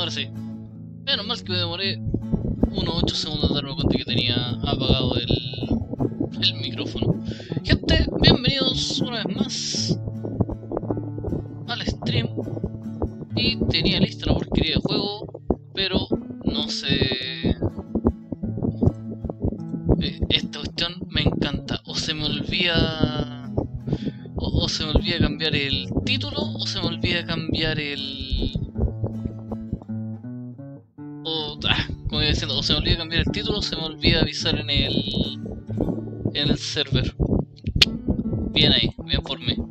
ahora sí. Menos mal que me demoré unos 8 segundos de darme cuenta que tenía apagado el micrófono. Gente, bienvenidos una vez más al stream. Y tenía lista la porquería de juego, pero no sé... esta cuestión me encanta. O se me olvida... O se me olvida cambiar el título, o se me olvida cambiar el... como iba diciendo, o se me olvida cambiar el título, o se me olvida avisar en el server. Bien ahí, bien por mí.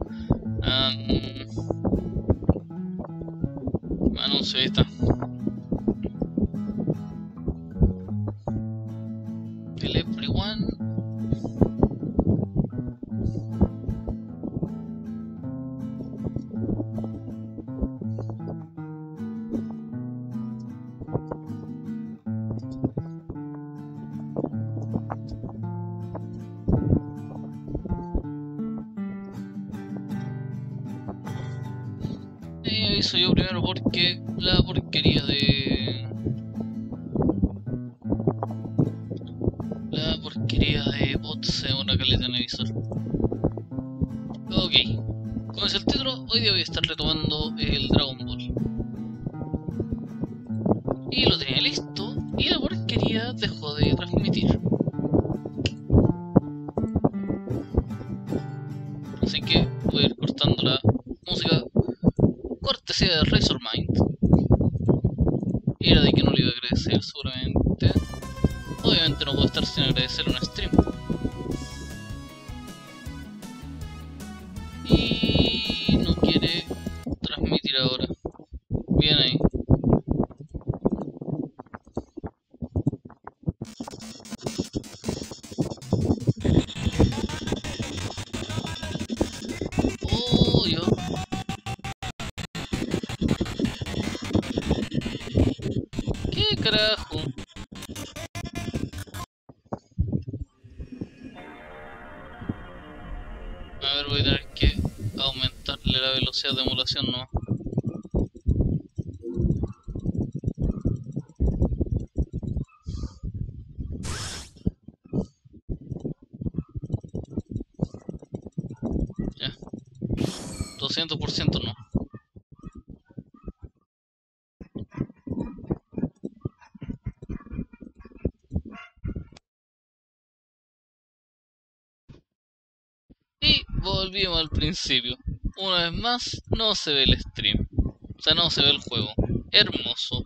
Anuncio, ahí está. El everyone. Aviso yo primero porque la porquería de... La porquería de bots se demora caleta en avisar. Ok, como es el título, hoy día voy a estar retomando el Dragon Ball. Y lo tenía listo, y la porquería dejó de transmitir. Así que voy a ir cortando la música. Cortesía de Razormind. Era de que no le iba a agradecer seguramente. Obviamente no puedo estar sin agradecerle un stream. Y no quiere transmitir ahora. Bien ahí. Oh, yo. ¿Qué carajo? A ver, voy a tener que aumentarle la velocidad de emulación, ¿no? Ya. 200% no. Y volvimos al principio. Una vez más, no se ve el stream. O sea, no se ve el juego. Hermoso.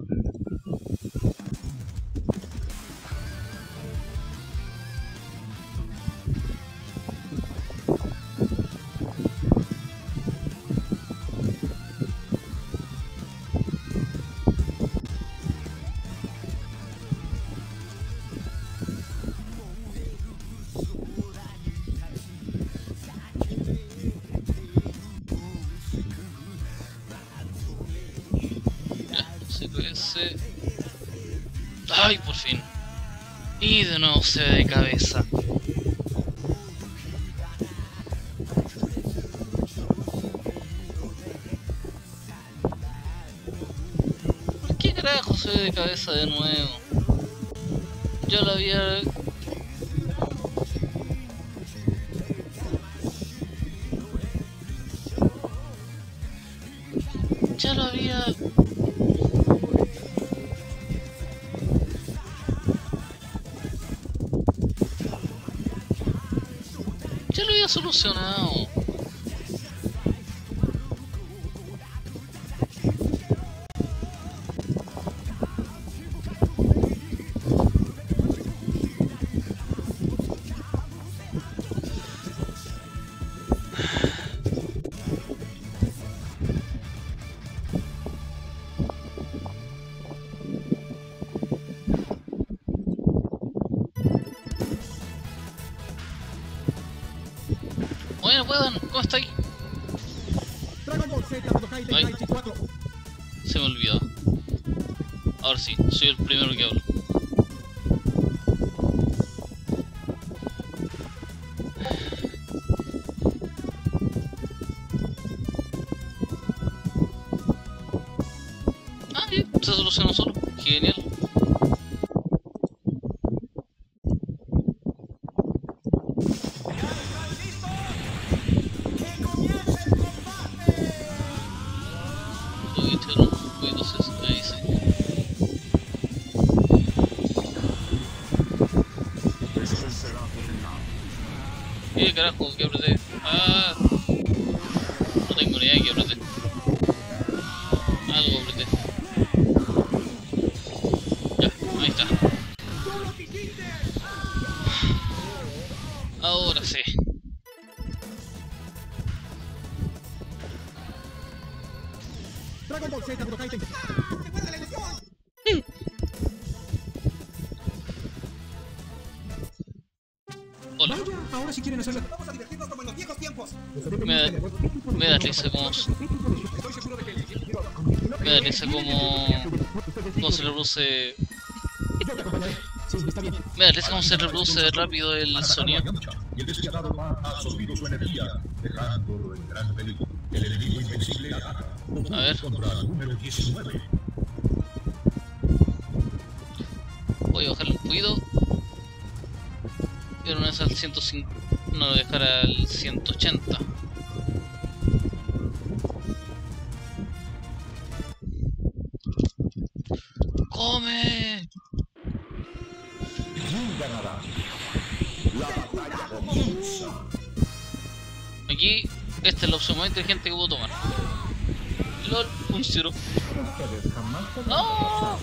CQS. ¡Ay, por fin! Y de nuevo se ve de cabeza. ¿Por qué carajo se ve de cabeza de nuevo? Yo lo había... Ya lo había... Ya lo había solucionado. Bueno, puedan, ¿cómo está ahí? Ay, se me olvidó. Ahora sí, soy el primero que hablo. se solucionó solo. Genial. Uy, chero, cuídose, ahí sí. ¿Qué carajo? ¿Qué apreté? Ah, no tengo ni idea de qué apreté. Algo apreté. Ya, ahí está. Ahora sí. Dragon Ball Z Budokai Tenkaichi. ¡Recuerda la ilusión! Hola. Vaya, ahora sí quieren hacerlo. Vamos a divertirnos como en los viejos tiempos. Me da risa como... Estoy seguro de que Me da risa como se reproduce... yo te acompañaré. Sí, está bien. Me da risa como se reproduce rápido el sonido. Y el despiadado ha absorbido su energía, dejándolo en gran peligro. El enemigo invencible ataca. A ver. Contra el número 19. Voy a bajarle un poquito. Y ahora al 105. No lo voy a dejar al 180. ¡Come! ¿Quién ganará? La batalla comienza. Aquí, esta es la opción más inteligente que puedo tomar. LOL, un 0. Ustedes jamás ¡No!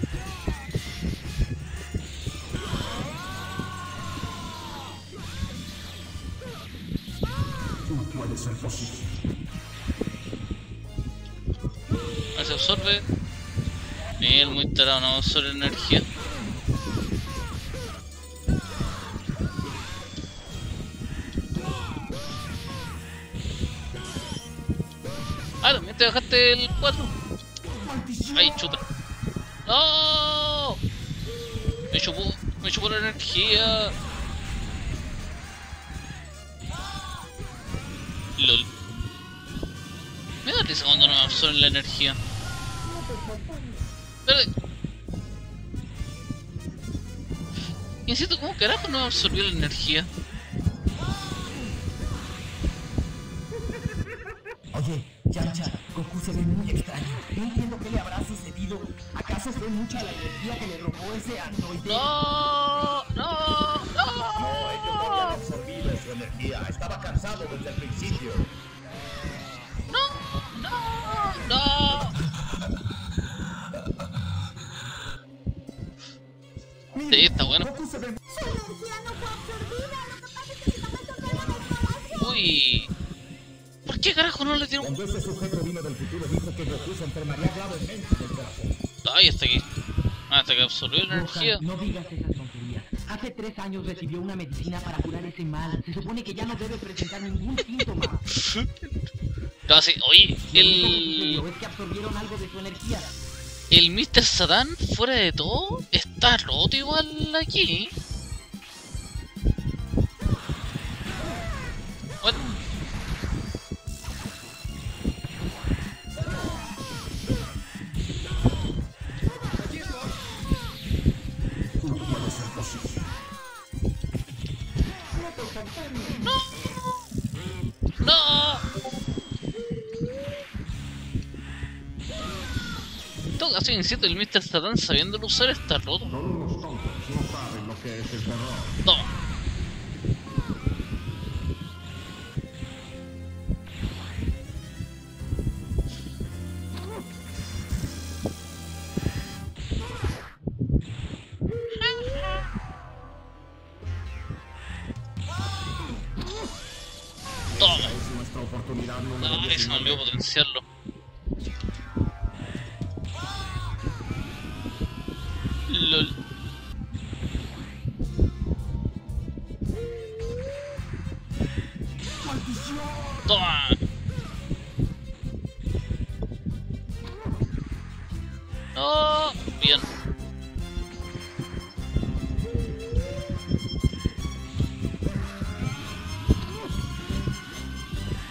Tú puedes ser posible. Ahora se absorbe. Bien, muy tarado, no absorbe energía. Ah, también te bajaste el 4. Ay, chuta. ¡No! Me chupó la energía. LOL. Me da risa cuando no me absorben la energía. Espérate. Insisto, ¿cómo carajo no me absorbió la energía? Oye, Yancha, Goku se ve muy extraño. No entiendo qué le habrá sucedido. ¿Acaso fue mucha la energía que le robó ese androide? ¡No! ¡No! No, ellos no habían ¡No! absorbido su energía. Estaba cansado desde el principio. ¡No! ¡No! ¡No! Sí, está bueno. Goku se ve. Su energía no fue absorbida. Lo que pasa es que si no me absorbieron la información. Uy. ¿Por qué carajo no le dieron? Cuando ese sujeto vino del futuro, dijo que Goku se enfermaría gravemente del corazón. Ay, hasta aquí. Hasta que absorbió la energía. Gohan, no digas esas tonterías. Hace 3 años recibió una medicina para curar ese mal. Se supone que ya no debe presentar ningún síntoma. No, sí, oye, Lo único que sucedió es que absorbieron algo de su energía. el Mr. Satan, fuera de todo, está roto igual aquí. What? Tú puedes ser posible. ¡No! En todo caso, insisto, el Mr. Satan sabiéndolo usar está roto. Todos los tontos no saben lo que es el terror. Toma. Toma. Es nuestra oportunidad número Ay, se me 19. olvidó potenciarlo. LOL. Toma. No. Bien.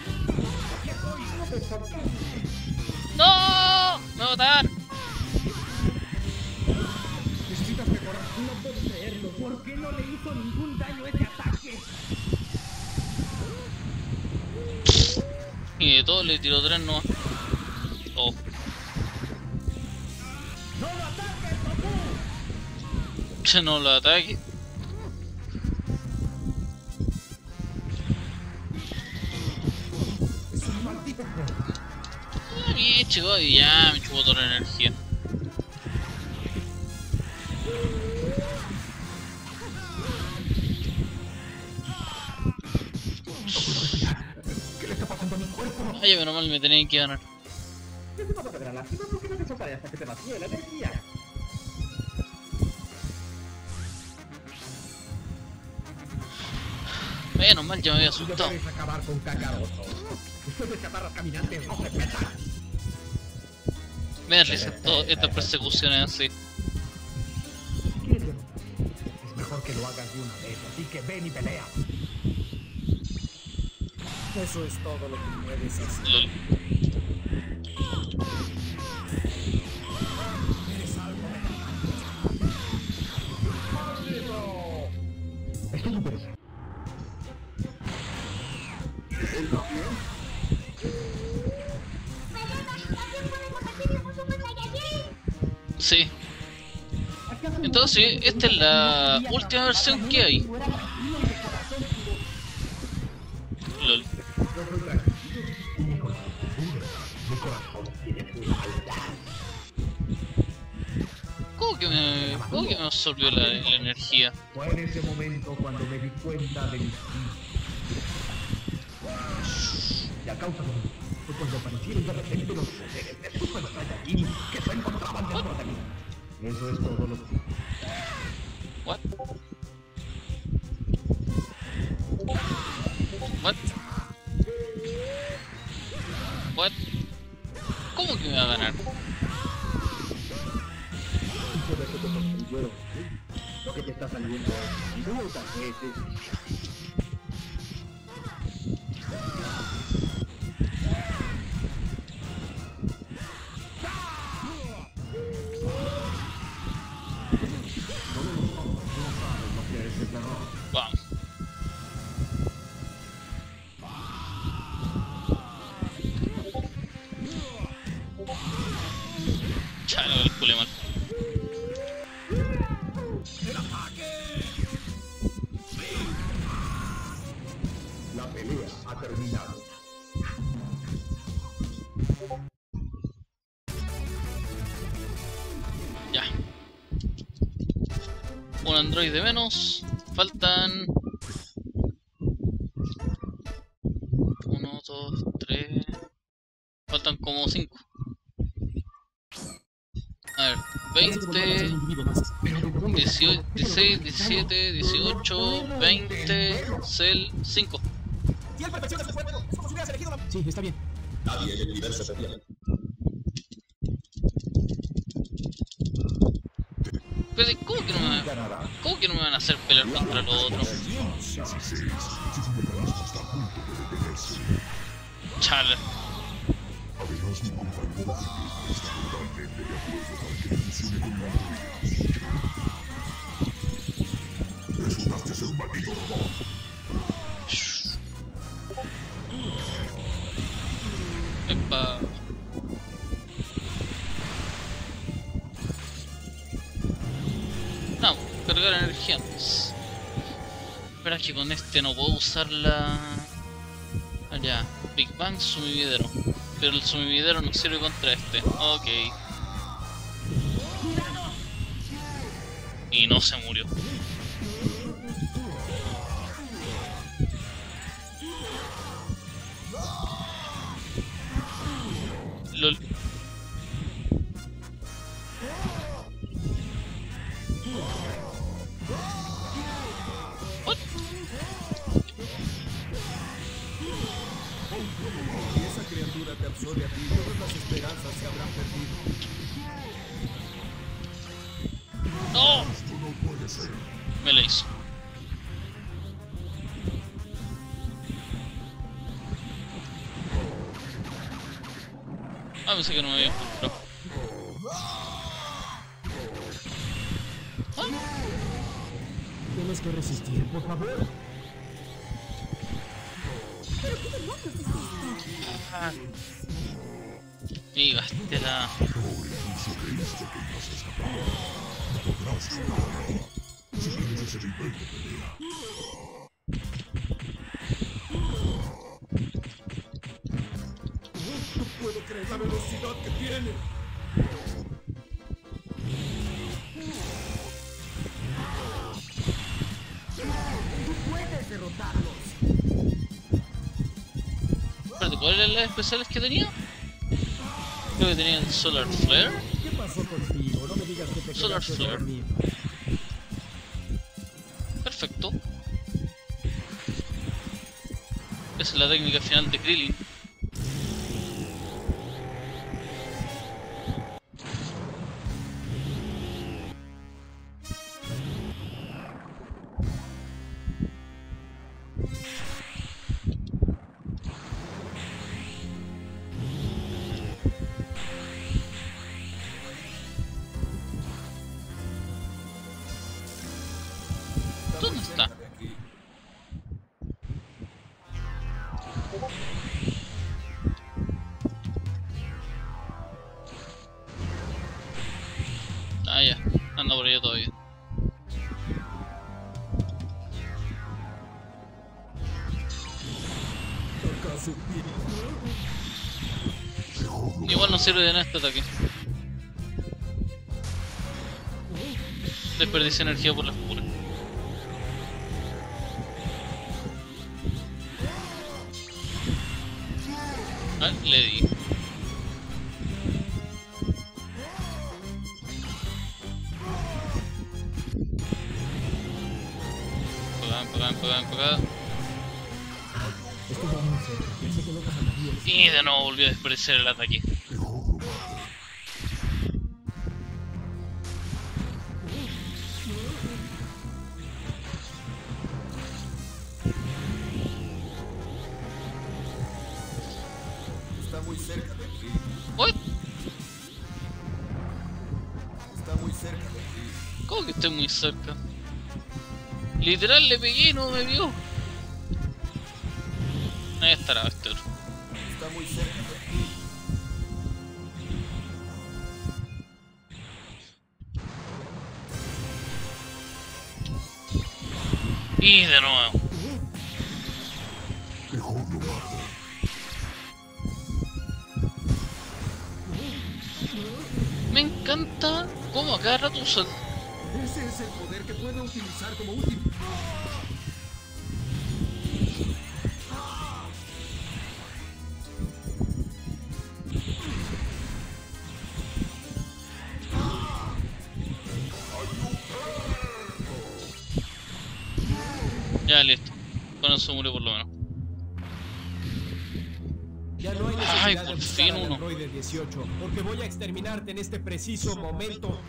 No. Me va a matar. entiendo. ¿Por qué no le hizo ningún daño ese ataque? Y de todo le tiró 3 nomás. Oh. ¡No lo ataques, Goku! Que no lo ataque. Es un maldito. Bien, chicos, y ya me chupó toda la energía. ¿Qué le está pasando a mi cuerpo? Ay, menos mal me tenían que ganar. ¿Qué te pasa, Pedra? Lástima, ¿por qué no te soltaré hasta que te vacíe la energía? Menos mal, ya me había Si no asustado. queréis acabar con Kakaroto. Ustedes chatarras caminantes no se pesan. Me da risa estas persecuciones así. ¿Quieres derrotar? Es mejor que lo hagas de una vez, así que ven y pelea. Eso es todo lo que puedes hacer. Lol. Estoy interesado. Sí. Entonces, esta es la última versión que hay. Lol. ¿Cómo que me absorbió la energía? Fue en ese momento cuando me di cuenta de mis y a causa de mí, fue cuando aparecieron de repente los poderes de Super Saiyajin que se encontraban dentro de mí. Eso es todo lo que... What? What? What? ¿Cómo que me va a ganar? Por eso te construyeron. Lo que te está saliendo muchas veces. Vamos. Chalo, calculé mal. La pelea ha terminado. Ya. Un androide menos. Faltan... 1, 2, 3... Faltan como 5. A ver, 20... 18, 16, 17, 18, 20, Cell, 5. Si él perfecciona su cuerpo, es como si hubieras elegido la... Sí, está bien. Nadie en el universo se pierde. Pero ¿cómo que no me van a hacer pelear contra los otros? Chale. Epa. No, cargar energía antes. Espera que con este no puedo usar la... Allá, Big Bang sumividero. Pero el sumividero no sirve contra este. Ok. Y no se murió. LOL. What? Si esa criatura te absorbe a ti, todas las esperanzas se habrán perdido. ¡No! Me la hizo. Ah, pensé que no me había encontrado. ¿Ah? Tienes que resistir, por favor. ¿Pero qué demonios es esto? Y gasté la... No puedo creer la velocidad que tiene. Tú puedes derrotarlos. Espérate, ¿cuáles eran las especiales que tenía? Creo que tenía el Solar Flare. ¿Qué pasó contigo? No me digas que te Solar quedaste Flare. dormido. Perfecto. Esa es la técnica final de Krillin. ¿Dónde está? Ah, ya. Anda por allá todavía. Igual no sirve de nada este ataque. Desperdicia energía por las puras. Ah, le di. Empacá. Esto va muy cerca. Pensé que no pasaría. Y de nuevo volvió a desperdiciar el ataque. Está muy cerca de aquí. ¿What? Está muy cerca de aquí. ¿Cómo que estoy muy cerca? Literal le pegué y no me vio. Ahí estará este otro. Está muy cerca de aquí. Y de nuevo. Me encanta cómo a cada rato usa... Ese es el poder que puedo utilizar como último. Ya, listo. Con eso murió por lo menos. Ya no hay Ay, necesidad de por buscar fin al uno. androide 18, porque voy a exterminarte en este preciso momento.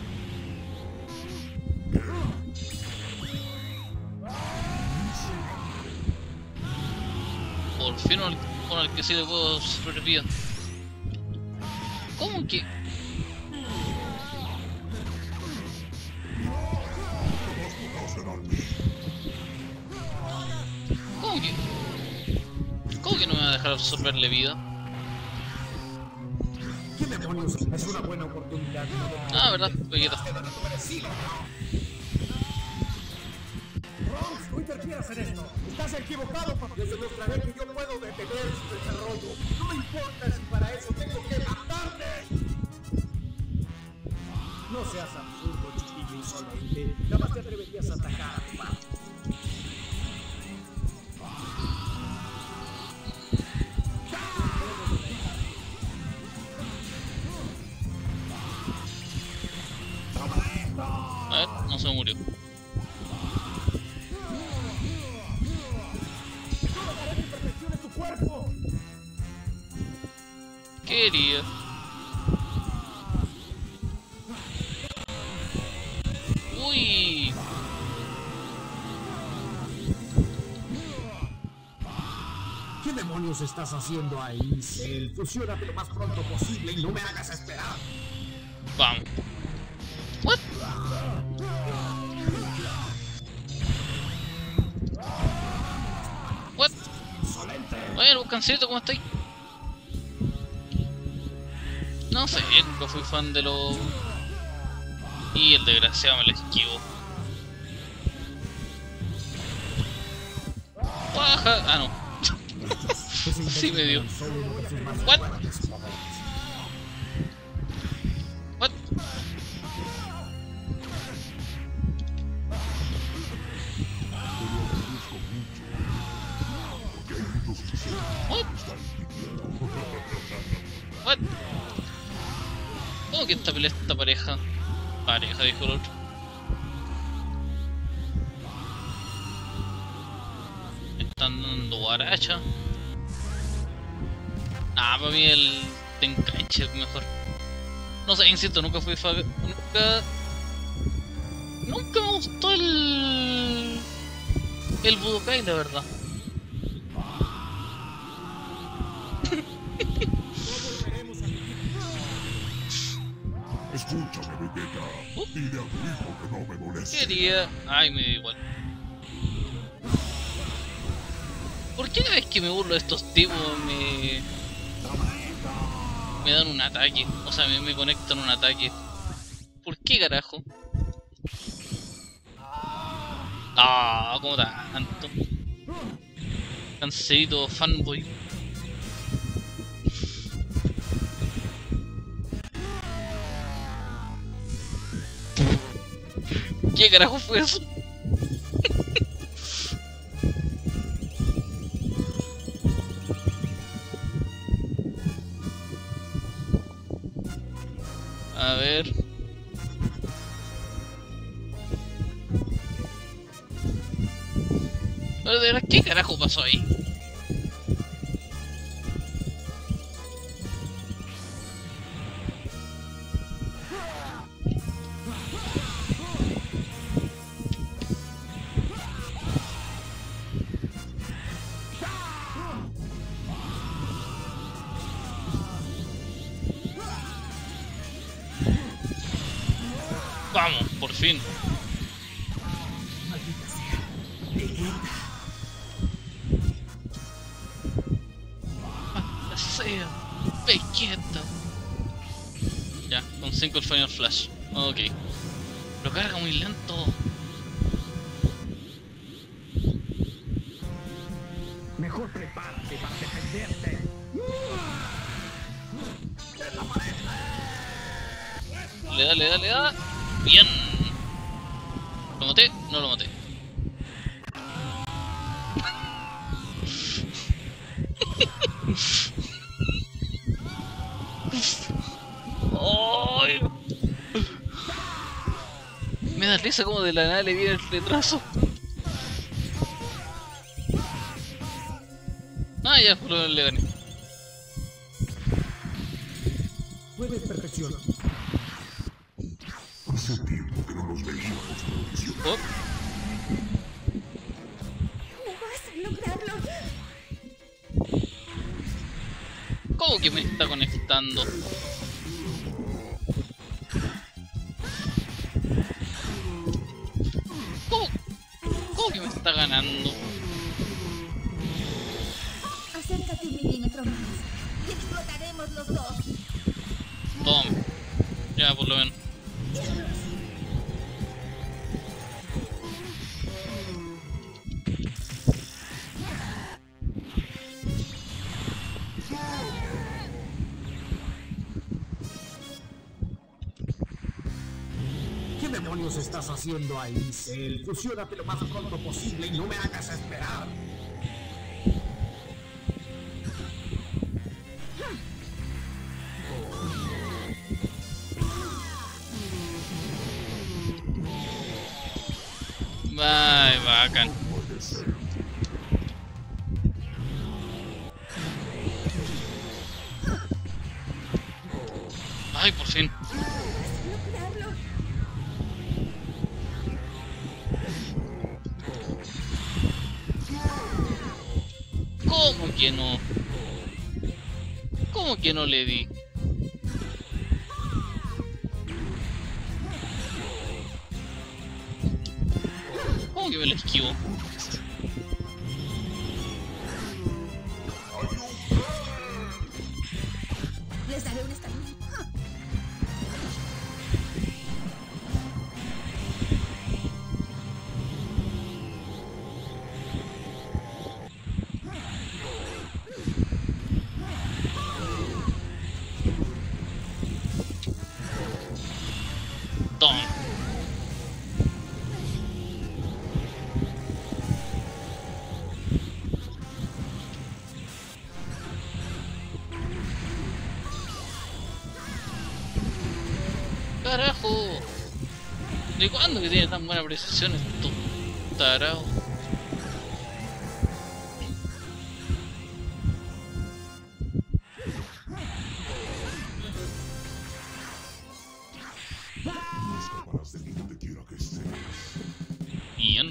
Por fin con el que sí le puedo sobrevivir. ¿Cómo que...? ¿Cómo que no me va a dejar absorberle vida? ¿Qué demonios? Es una buena oportunidad. Ah, verdad, Vegeta. Trunks, no interfieras en esto. Estás equivocado, papá. Les demostraré que yo puedo detener su desarrollo. No me importa si para eso tengo que matarte. No seas absurdo, chiquillo insolente. Jamás te atreverías a atacar a tu padre. A ver, no se murió. Quería. Uy. ¿Qué demonios estás haciendo ahí, Cell? Fusiónate lo más pronto posible y no me hagas esperar. Vamos. What? Bueno, Buscancito, ¿cómo estáis? No sé, nunca fui fan de los... Y el desgraciado me lo esquivo. Baja. Ah, no. Sí me dio. What? What? What? What? ¿Cómo que esta pelea esta pareja? Pareja, dijo el otro. Me están dando guaracha. Ah, para mí el Tenkaichi es mejor. No sé, insisto, nunca fui fan. Nunca me gustó el Budokai, la verdad. Escúchame, Vegeta. Dile a tu hijo que no me moleste. Quería... Ay, me da igual. ¿Por qué cada vez que me burlo de estos tipos me dan un ataque? O sea, me conectan un ataque. ¿Por qué carajo? Ah, ¿cómo tanto? Cancerito fanboy. ¿Qué carajo fue eso? A ver. Pero de verdad, ¿qué carajo pasó ahí? Vamos, por fin. Maldita sea. Vegeta. Ya, con 5 el Final Flash. Ok. Lo carga muy lento. Mejor prepárate para defenderte. Dale. Bien. ¿Lo maté? No lo maté. ¡Ay! Me da risa como de la nada le viene el retraso. Ah, ya, por lo menos le gané. Puedes perfeccionar. Hace tiempo que no nos veíamos, Mauricio. Oh, No vas a lograrlo. ¿cómo que me está conectando? ¿Cómo que me está ganando? Acércate un milímetro más y explotaremos los dos. Toma. Ya, por lo menos. ¿Qué demonios estás haciendo ahí, Cell? Fusiónate lo más pronto posible y no me hagas esperar. Ay, bacán. Ay, por fin. Lograrlo. ¿Cómo que no? ¿Cómo que no le di? ¿Cómo que me lo esquivo? ¿De cuándo que tiene tan buena precisión estos tarados? No escaparás de mí donde quiera que estés. Bien.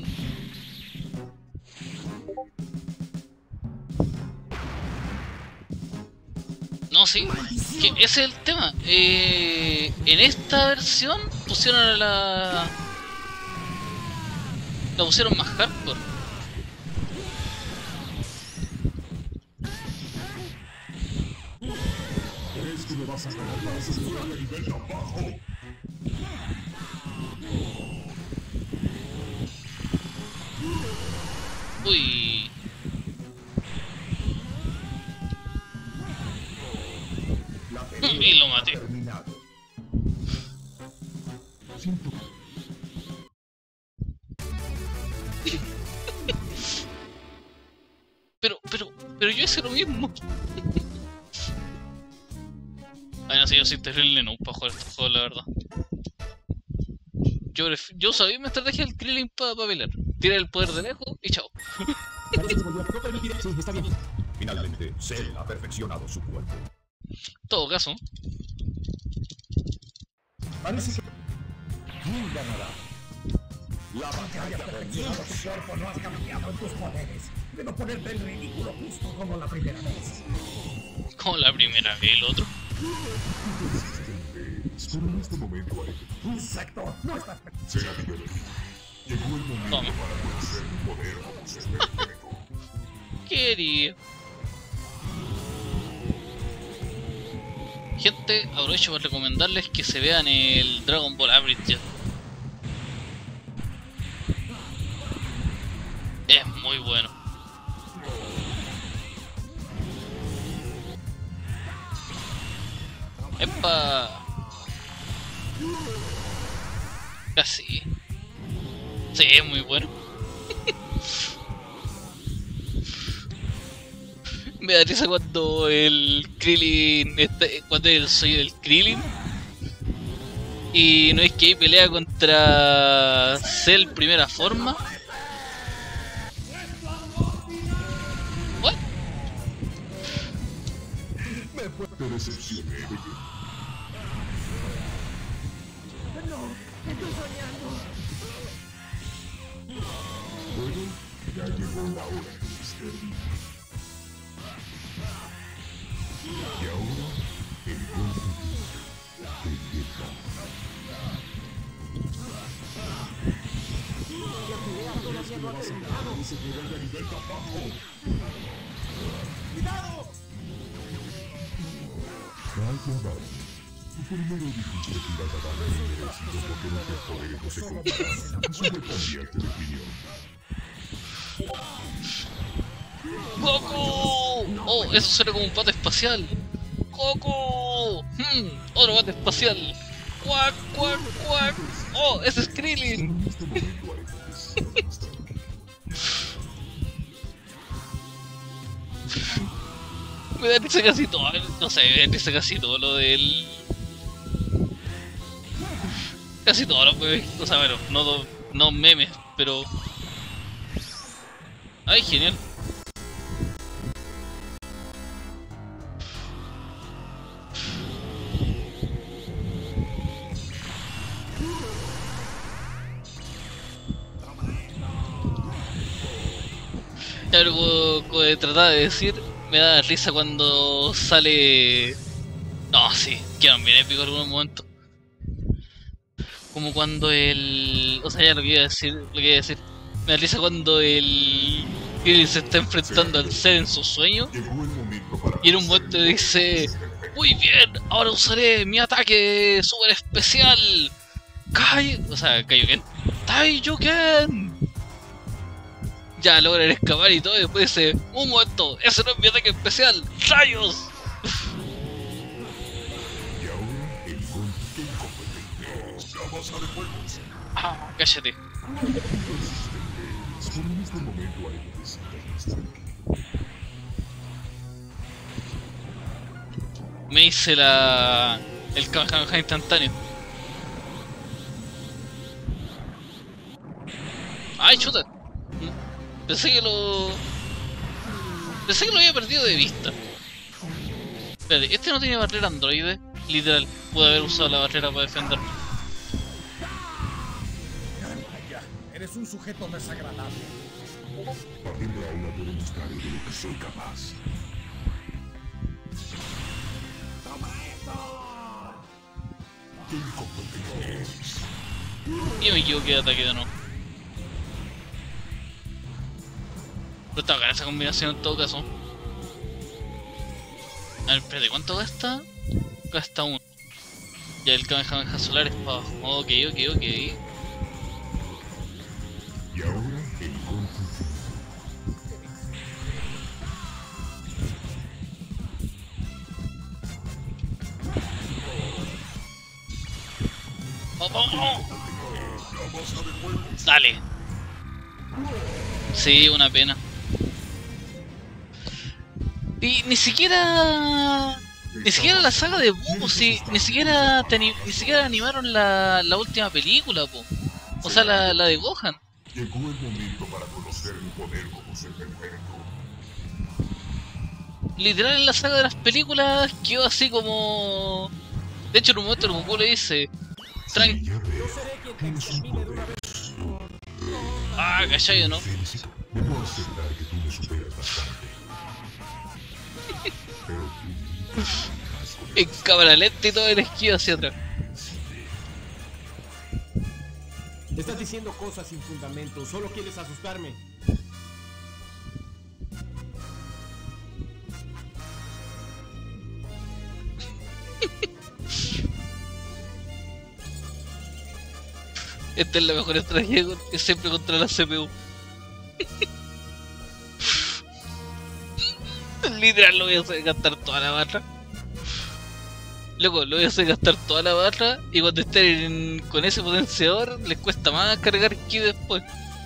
No, sí, que ese es el tema. En esta versión pusieron a la pusieron más hardcore. ¿Crees que me vas a ganar para asegurar el nivel tan bajo? Uy. La pelea Y lo ha maté. terminado. Siento Pero yo hice lo mismo. Ay, no sé, yo soy terrible no para jugar estos juegos, la verdad. Yo sabía mi estrategia del Krillin para pelear. Tira el poder de lejos y chao. Parece que volvió a... No permitiré... Sí, está bien. Finalmente, Cell ha perfeccionado su cuerpo. En todo caso, Parece que... ¿Quién ganará? La batalla Perfeccionado tu cuerpo, no has cambiado en tus poderes. Debo ponerte en ridículo justo como la primera vez. como la primera vez el otro. Pero en este momento hay Insecto, no estás... será divertido. Llegó el momento Toma. para conocer mi poder como ser perfecto. Quería. Gente, aprovecho para recomendarles que se vean el Dragon Ball Abridged. Es muy bueno. ¡Epa! Casi. Sí, es muy bueno. Me da risa cuando el Krillin cuando es el sueño del Krillin y no es que ahí pelea contra Cell primera forma. ¿What? Te decepcioné, bebé. Bueno, ya llegó la hora, Mister. Y ahora, el golpe de Vegeta. Calma, tú primero dijiste que ibas a darme merecido porque nuestros poderes no se comparan. Eso me cambiaste de opinión. ¡Goku! Oh, eso suena como un pato espacial. ¡Goku! Otro pato espacial. ¡Cuac, cuac, cuac! ¡Oh, ese es Krillin! En este momento hay que descansar. Me da risa casi todo, no sé, me da risa casi todo lo del... Casi todos los memes, o sea, bueno, no memes, pero... Ay, genial. Algo que trataba de decir, me da risa cuando sale... No, sí, quedan bien épicos en algunos momentos. Como cuando el... O sea, ya lo que iba a decir, me da risa cuando el... Krillin se está enfrentando al ser en su sueño. Llegó el momento para Y en un momento dice... Muy bien, ahora usaré mi ataque super especial. Kaioken. Taiyuken. Ya logran escapar y todo, y después dice, un momento, ese no es mi ataque especial, ¡rayos! Y ahora el golpe incompetente. La masa de fuegos. Ah, cállate. Pero en este momento hay que decir Me hice el Kamehameha instantáneo. ¡Ay, chuta! Pensé que lo... Pensé que lo había perdido de vista. Espérate, este no tiene barrera androide. Literal, pude haber usado la barrera para defenderme. Ya, eres un sujeto desagradable. A partir de ahora te demostraré de lo que soy capaz. ¡Qué incompetente eres! Y me equivoqué de ataque de nuevo. Pero está bacana esa combinación en todo caso. A ver, espérate, ¿cuánto gasta? Gasta 1. Ya el Kamehameha solar es para abajo. Ok. Y ahora el Kung Fu. ¡Vamos! Dale. Sí, una pena. Y ni siquiera la saga de Boo, sí, ni siquiera animaron la última película, po. O sea, la de Gohan. Llegó el momento para conocer mi poder como ser perfecto. Literal en la saga de las películas quedó así como... De hecho en un momento el Goku le dice... Sí, ya veo. Tienes un poder. Ah, ¿cachai no? Felicito. Debo aceptar que tú me superas bastante. Pero tú vas con En cámara lenta y todo el esquivo hacia atrás. Estás diciendo cosas sin fundamento, solo quieres asustarme. Esta es la mejor estrategia que siempre contra la CPU. Literal lo voy a hacer gastar toda la barra. Loco, lo voy a hacer gastar toda la barra y cuando estén con ese potenciador les cuesta más cargar ki después.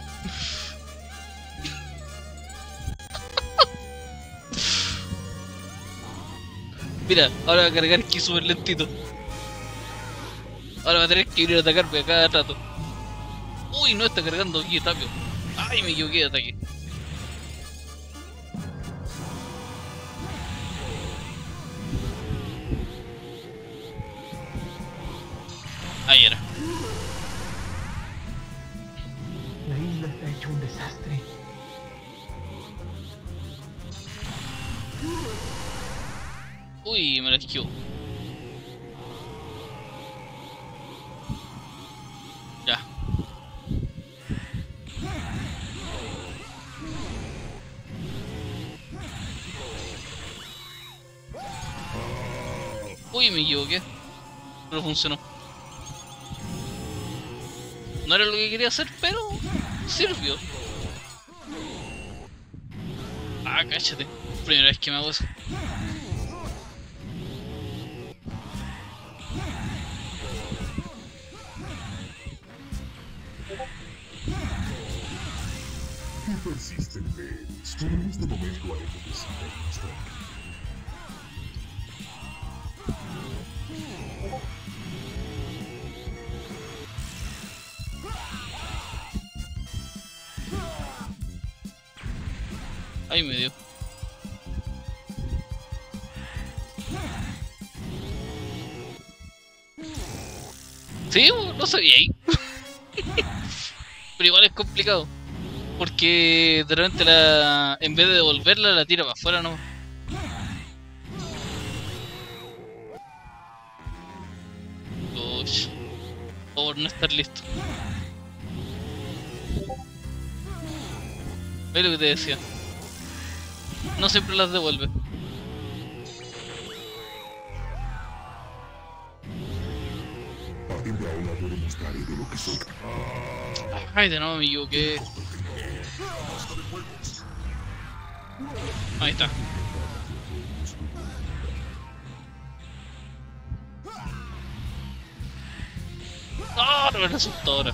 Mira, ahora va a cargar ki super lentito. Ahora va a tener que ir a atacarme a cada rato. Uy, no está cargando ki rápido. Ay, me equivoqué de ataque. Ahí era. La isla está hecho un desastre. Uy, me la esquivo. Ya. Uy, me equivoqué. Pero funcionó. No era lo que quería hacer, pero sirvió. Ah, cállate. Primera vez que me hago eso. Tú persistente eres. Pero en este momento haré lo que sí me gusta. Ahí me dio. Sí, no sabía ahí. Pero igual es complicado. Porque de repente en vez de devolverla la tira para afuera no. Uy, por no estar listo. ¿Ves lo que te decía? No siempre las devuelve. A partir de ahora te demostraré de lo que soy. Ay, de nuevo me equivoqué. Ahí está. ¡No! No me resultó ahora.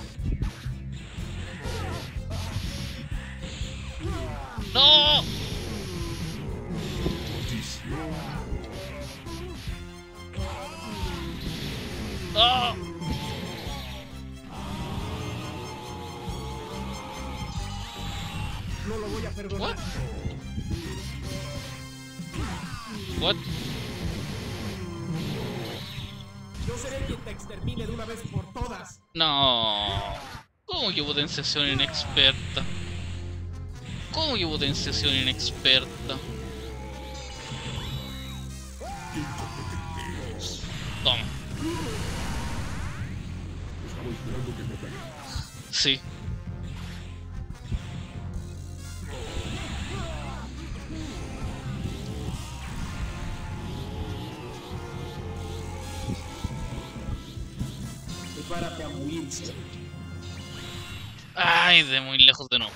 ¡No! ¡No! No lo voy a perdonar. What? Yo seré quien te extermine de una vez por todas. No. ¿Cómo que potenciación inexperta? ¿Cómo que potenciación inexperta? Toma. Estaba esperando que me atacaras. Sí. Prepárate a morir, Cell. Ay, de muy lejos de nuevo.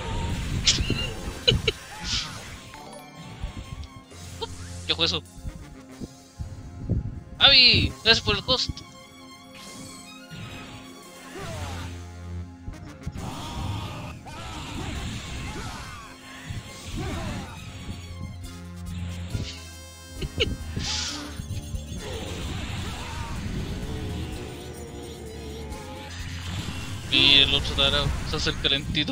¿Qué fue eso? Abby, gracias por el host. Y el otro tarado se hace el calentito.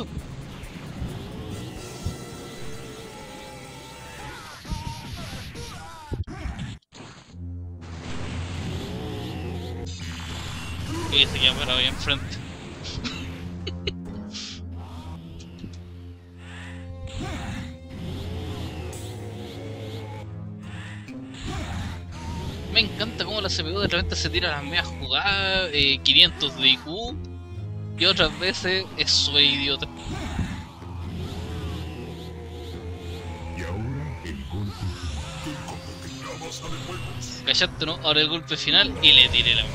Y se queda parado ahí enfrente. Me encanta cómo la CPU de repente se tira las medias jugadas, 500 de IQ, y otras veces es súper idiota. Y ahora el golpe. ¡Qué competente base de juegos! ¿Callaste, no? Ahora el golpe final y le tiré la...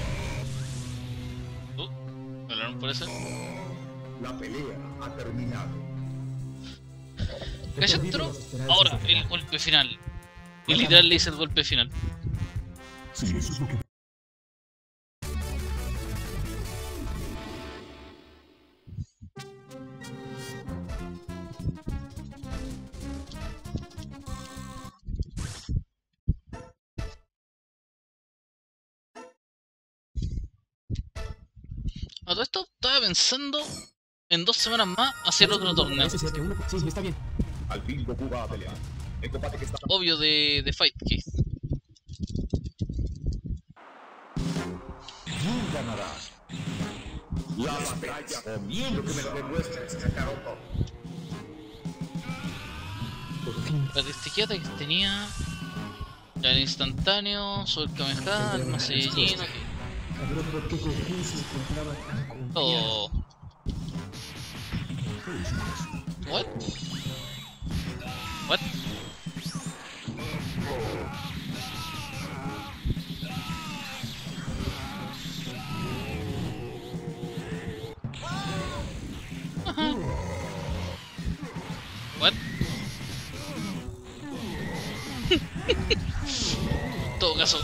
¿Hablaron por eso? La pelea ha terminado. ¿Callaste, no? Ahora el golpe final. Y literal le hice el golpe final. Sí, eso es lo que... A todo esto estaba pensando en 2 semanas más hacer otro torneo. Sí, está bien. Al fin Goku va a pelear. El combate que está... Obvio de Fight Case. ¿Quién ganará? La batalla. O bien lo que me lo demuestres, Kakaroto. La destiqueta que tenía. El instantáneo, Sol Kamehameha, el Saiyajin. Sabré por qué Goku se encontraba tan confiado. Oh. What? What? Ajá. What? En todo caso.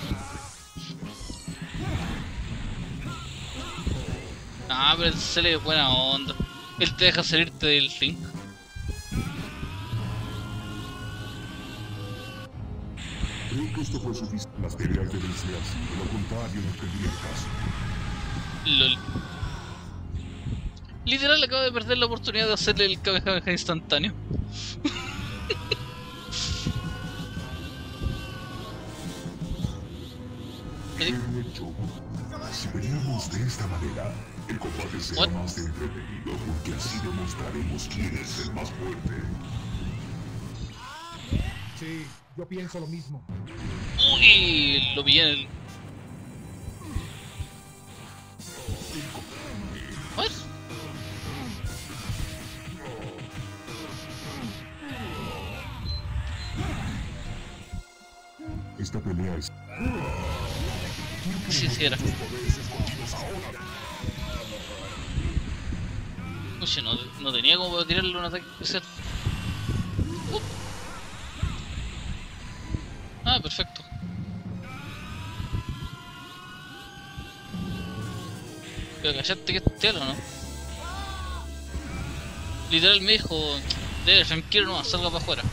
Ah, pero el Cele es buena onda. Él te deja salirte del link. Creo que esto fue suficiente. Las peleas deben ser así. De lo contrario, no tendría caso. LOL. Literal acabo de perder la oportunidad de hacerle el Kamehameha instantáneo. Bien hecho. Si peleamos de esta manera, el combate será What? más entretenido porque así demostraremos quién es el más fuerte. Sí, yo pienso lo mismo. Uy, lo vi en el... What? Esta pelea es... Sí, sí era. Uy, no tenía como para tirarle un ataque especial. Ah, perfecto. Pero callaste que es tela, ¿no? Literal me dijo, debe tranquilo, no, salga para afuera.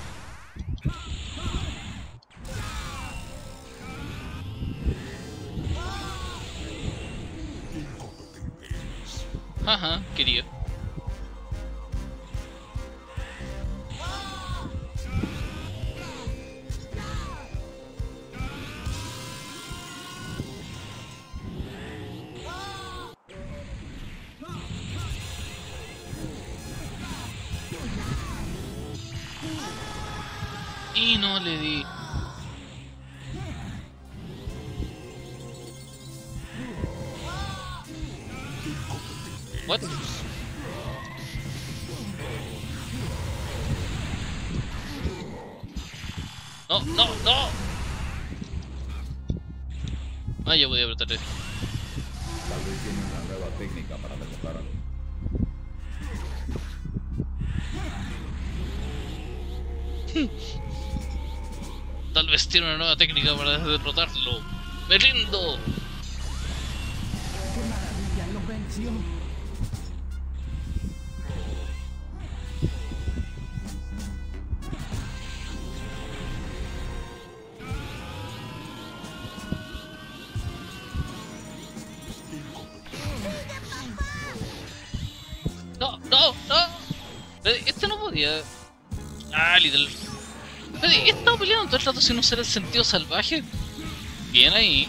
Ajá, querido. Y no le di. What? No, no, no. Ah, ya voy a apretar esto. Tal vez tiene una nueva técnica para derrotarlo. Tal vez tiene una nueva técnica para derrotarlo. ¡Me rindo! ¡Qué maravilla! ¡Lo venció! No, no, no. Este no podía. Ah, literal. He estado peleando todo el rato sin usar el sentido salvaje. Bien ahí.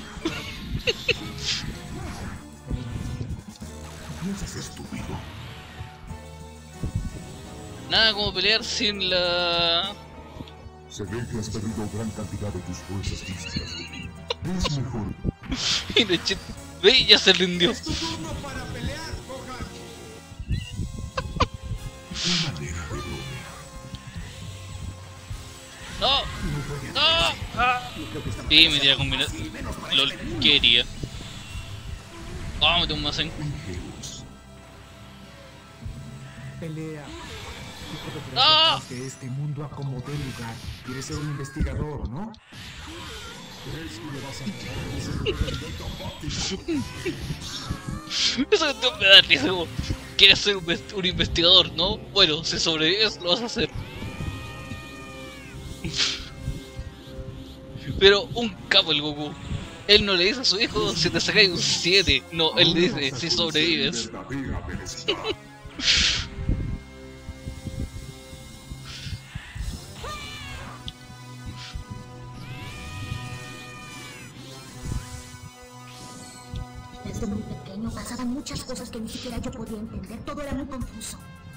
Piensas estúpido. Nada como pelear sin la... Se ve que has perdido gran cantidad de tus fuerzas físicas. Es mejor. Y de chiste. Ve, ya se rindió. ¡Es tu turno para pelear, Gohan! Una manera de bromear. No, no. Ah. Sí, me tira a combinar. LOL, quería. Ah, me tengo un Masen. Pelea. Hijo de ¡Ah! que este mundo acomode lugar. Quieres ser un investigador, ¿no? ¿Crees que le vas a Eso que tengo que dar risa, como, quieres ser un investigador, ¿no? Bueno, si sobrevives, lo vas a hacer. Pero un capo el Goku. Él no le dice a su hijo si te sacáis un 7. No, él le dice si sobrevives. Verdadera felicidad. Desde muy pequeño pasaban muchas cosas que ni siquiera yo podía entender. Todo era muy confuso.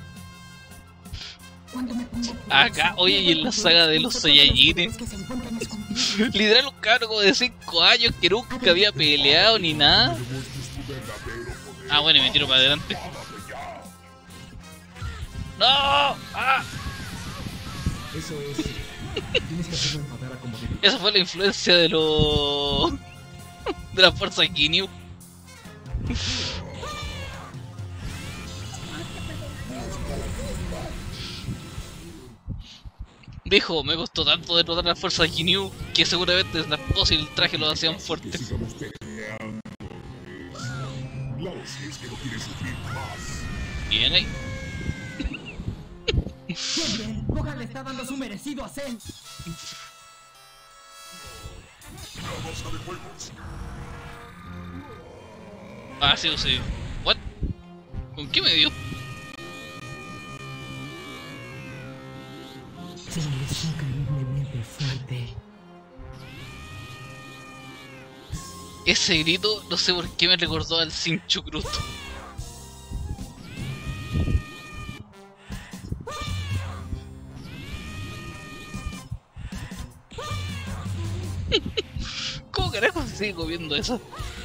Cuando me pongo Acá, oye, y en la saga de los Saiyajines, que se encuentran escondidos. literal un cabro como de 5 años que nunca había peleado ni nada. Ah, bueno, y me tiro para adelante. ¡No! ¡Ah! Eso es. Tienes que hacerlo enfadar a como de Esa fue la influencia de los... de la fuerza Ginyu. Dijo, me costó tanto derrotar a la fuerza Ginyu que seguramente la esposa y el traje lo hacían fuerte. Sigamos peleando. Claro, si es que no quieres sufrir más. Bien ahí. ¡Qué bien! Gohan le está dando su merecido a Cell. La masa de juegos. Ah, sí, sí. ¿What? ¿Con qué me dio? Cell es increíblemente fuerte. Ese grito, no sé por qué me recordó al Sinchukruto. ¿Cómo carajo se sigue comiendo eso?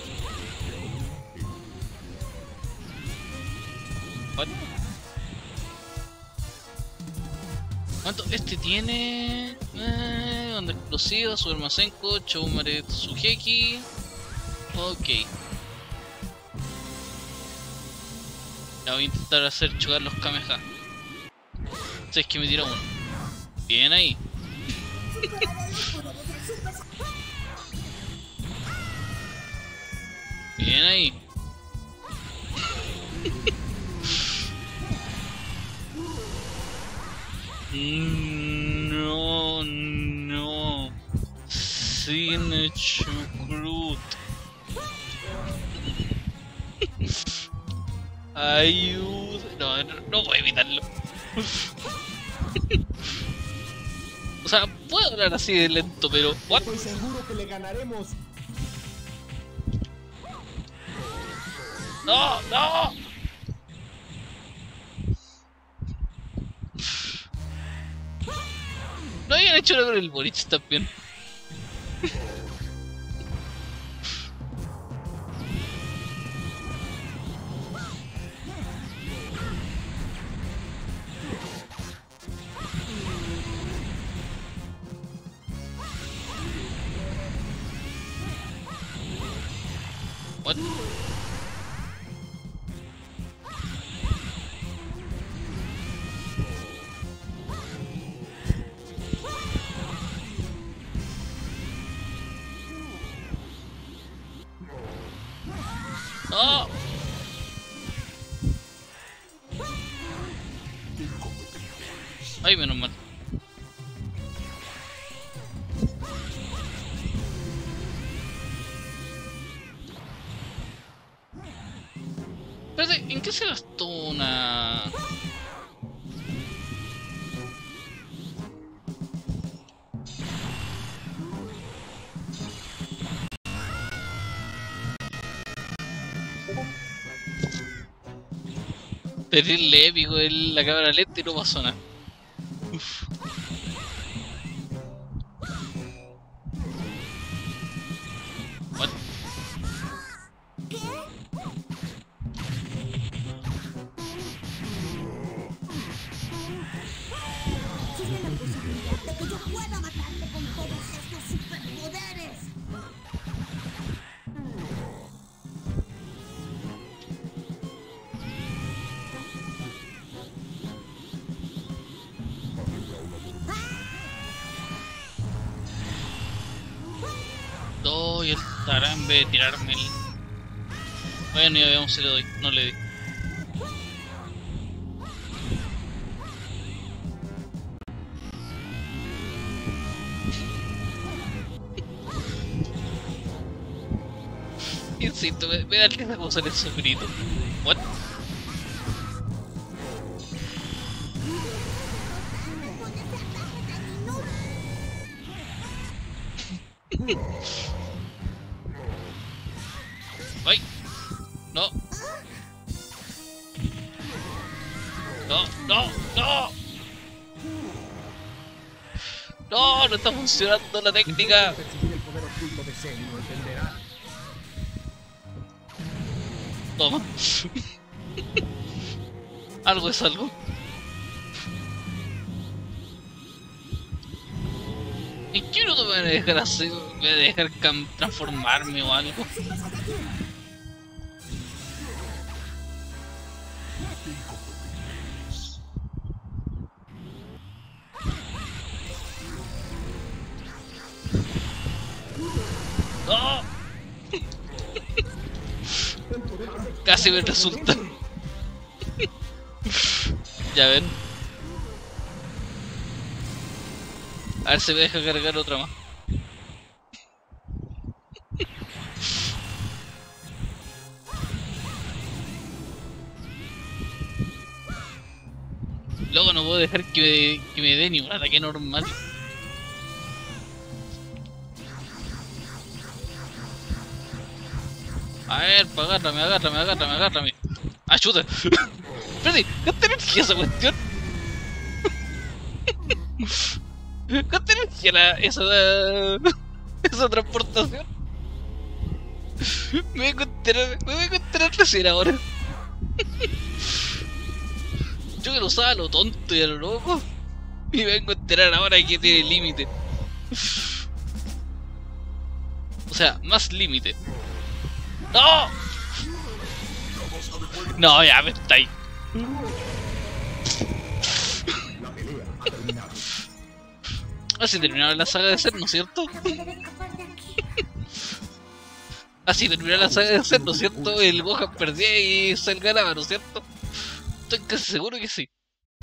What? ¿Cuánto? Este tiene... onda explosiva, Super Masenko, Choumare Tsugeki... Ok. Ya voy a intentar hacer chocar los Kameha. Si es que me tira uno. Bien ahí. Bien ahí. No, no. Sin chucrut. Ayuda. No, no puedo evitarlo. O sea, puedo hablar así de lento, pero... ¿What? Estoy seguro que le ganaremos. ¡No! ¡No! habían hecho con el Boric también. What? ¡Oh! Ay, menos mal. Espérate, ¿en qué se gastó una...? Terrible épico la cámara lenta y no pasó nada. Uf. What? Tiene la posibilidad de que yo pueda matarte con todos estos superpoderes. Doy el tarán en vez de tirarme el... Bueno, ya veamos si le doy. No le di. Insisto, me da que cosa en el sufrito. What? ¡Ay! ¡No! ¡No! ¡No! ¡No! ¡No! ¡No está funcionando la técnica! Percibir el poder oculto de Zen, lo entenderá. Toma. Algo es algo. ¿En qué minuto me van a dejar hacer? ¿Me van a dejar transformarme o algo? ¡No! Casi me resulta. Ya ven. A ver si me deja cargar otra más. Luego no puedo dejar que me dé ni un ataque normal. A ver, agárrame. ¡Ayuda! Espérate, ¿gasta energía esa cuestión? ¿Gasta energía esa transportación? Me voy a enterar recién ahora. Yo que lo usaba a lo tonto y a lo loco. Y me vengo a enterar ahora que tiene límite. O sea, más límite. ¡No! No, ya me está ahí. Así terminaba la saga de Zen, ¿no es cierto? Así terminaba la saga de Zen, ¿no es cierto? El Gohan perdía y Zen ganaba, ¿no es cierto? Estoy casi seguro que sí.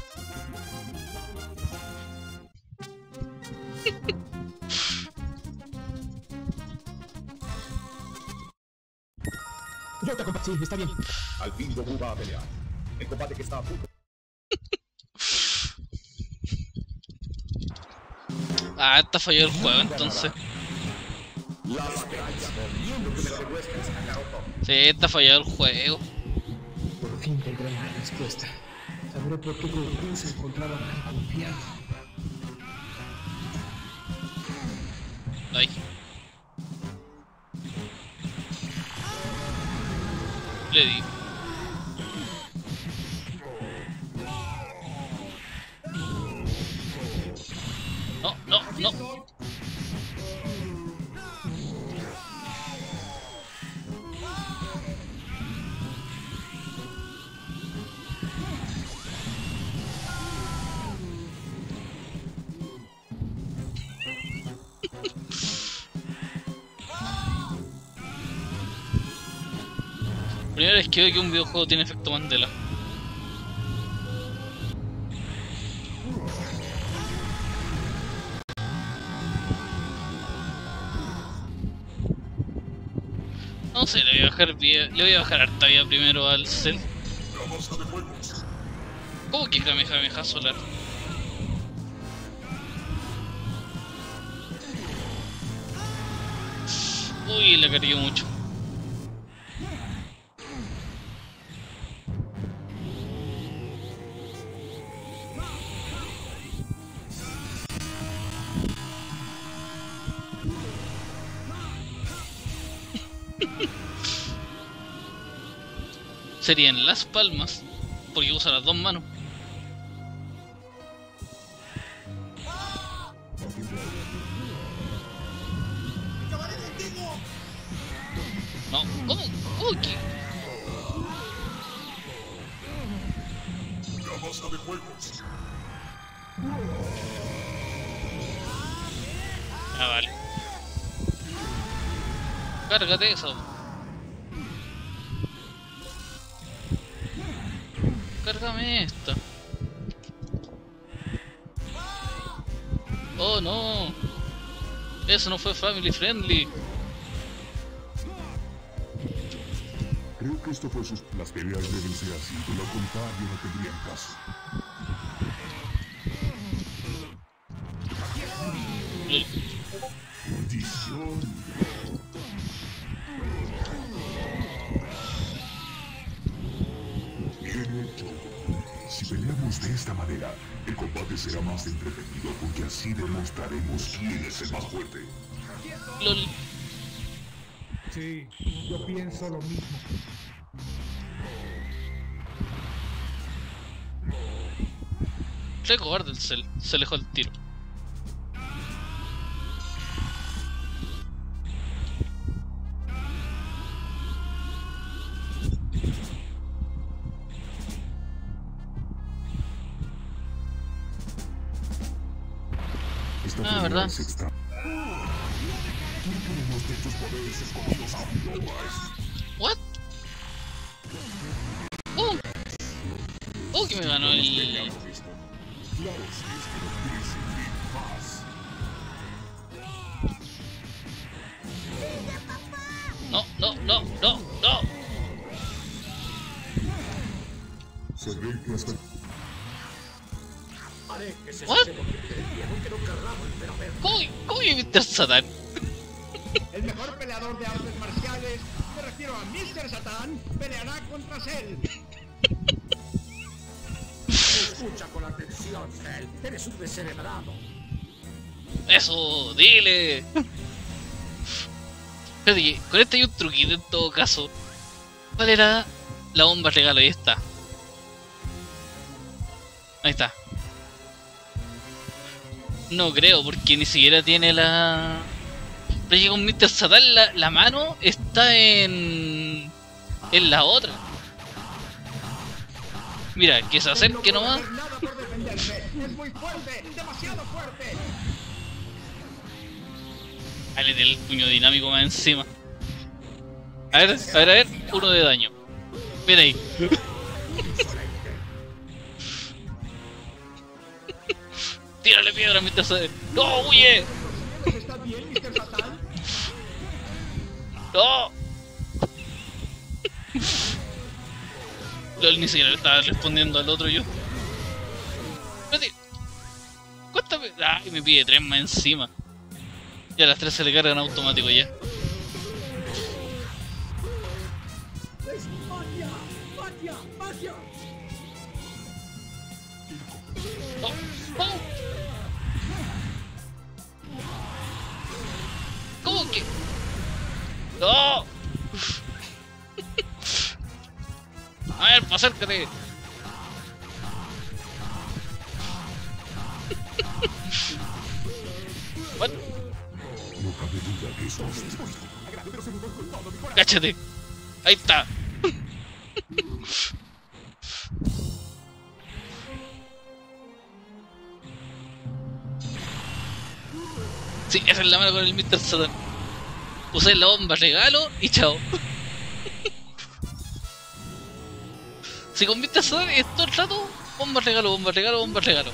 Yo te acompaño. Sí, está bien. Al fin Goku va a pelear. El combate que está a punto. Ah, está fallado el juego entonces. Sí, está fallado el juego. Por fin tendré la respuesta. Sabré por qué Goku se encontraba tan confiado. Ay. Le di. No, no, no. Primera vez que veo que un videojuego tiene efecto Mandela. No sé, le voy a bajar vida, le voy a bajar harta vida primero al Cell. ¿Cómo que Kamehameha solar? Uy, le cargué mucho. Serían las palmas, porque usa las dos manos. No, ¿cómo? ¿Cómo que? Ya basta de juegos. Ah, vale. Cárgate eso. Cárgame esta. Oh no. Eso no fue family friendly. Creo que esto fue sus... Las peleas deben ser así, de lo contrario no tendrían caso. Maldición. Bien hecho. Si peleamos de esta manera, el combate será más entretenido porque así demostraremos quién es el más fuerte. LOL. Sí, yo pienso lo mismo. Re cobarde el Cell, se alejó el tiro. Esta Ah, pelea ¿verdad? es extra. ¿Quién queremos de tus poderes escondidos aún no más? What? Oh, que me ganó el... Peleamos esto. Claro, si es que no quieres sentir más. No, no, no, no, no. Se ve que hasta... Haré que se What? suceda lo que creyeron que no cargamos, pero a ver. ¿Cómo que Mr. Satan? El mejor peleador de artes marciales, me refiero a Mr. Satan, peleará contra Cell. Escucha con atención, Cell. Eres un descerebrado. Eso, dile. Fíjate que con este hay un truquito en todo caso. ¿Cuál era la bomba regalo? Ahí está. Ahí está. No creo, porque ni siquiera tiene la... Pero llega un Mr. Satan, la mano está en la otra. Mira, que se acerque nomás. No puede hacer nada por defenderse. Es muy fuerte, demasiado fuerte. Dale del puño dinámico más encima. A ver, a ver, a ver. Uno de daño. Mira ahí. Tírale piedra mientras se... ¡No, huye! ¿Estás bien, Mr. Satan? ¡No! LOL, ni siquiera le estaba respondiendo al otro yo. Espérate. ¿Cuántas veces? Ay, me pide 3 más encima. Ya las 3 se le cargan automático ya. ¡No! ¡No! acércate. What? No cabe duda que eso es. Cáchate. Ahí está. Sí, esa es la mano con el Mr. Satan. Usé la bomba regalo y chao. Si con Mr. Satan es todo el rato, bomba regalo, bomba regalo, bomba regalo.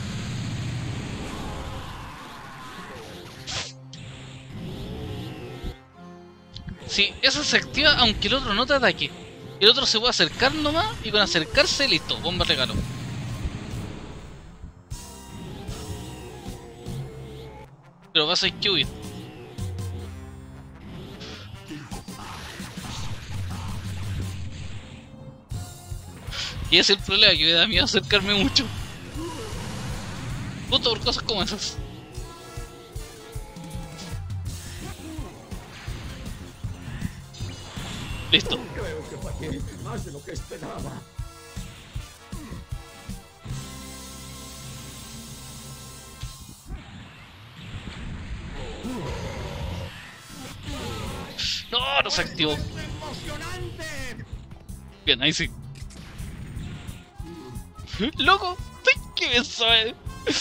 Sí, eso se activa aunque el otro no te ataque. El otro se puede acercar nomás y con acercarse, listo, bomba regalo. Pero vas a hay que huir. Y ese es el problema, que me da miedo acercarme mucho. Justo por cosas como esas. Listo. Creo que fallé más de lo que esperaba. No, no se activó. Bien, ahí sí. ¡Loco! ¡Qué bien sabe!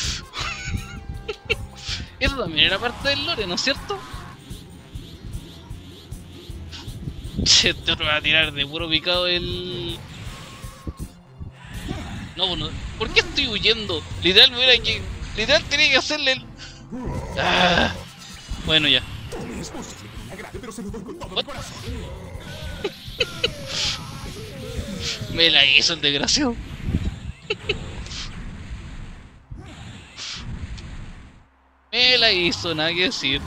Eso también era parte del lore, ¿no es cierto? Che, te va a tirar de puro picado el... No, bueno, ¿por qué estoy huyendo? Literal, mira que... Literal tenía que hacerle el... Ah. Bueno, ya. What? Me la hizo el desgraciado. Me la hizo, nada que decir.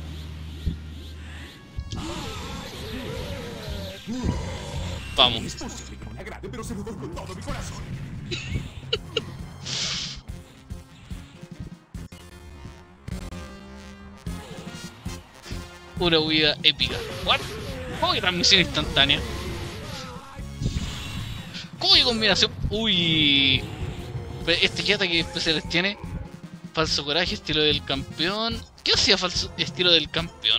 Vamos. Es posible que no le agrade, pero se lo doy con todo mi corazón. Una huida épica. ¿What? ¿Cómo que transmisión instantánea? ¿Cómo que combinación? Uy. Este ¿qué ataque especiales tiene? Falso coraje, estilo del campeón. ¿Qué hacía falso estilo del campeón?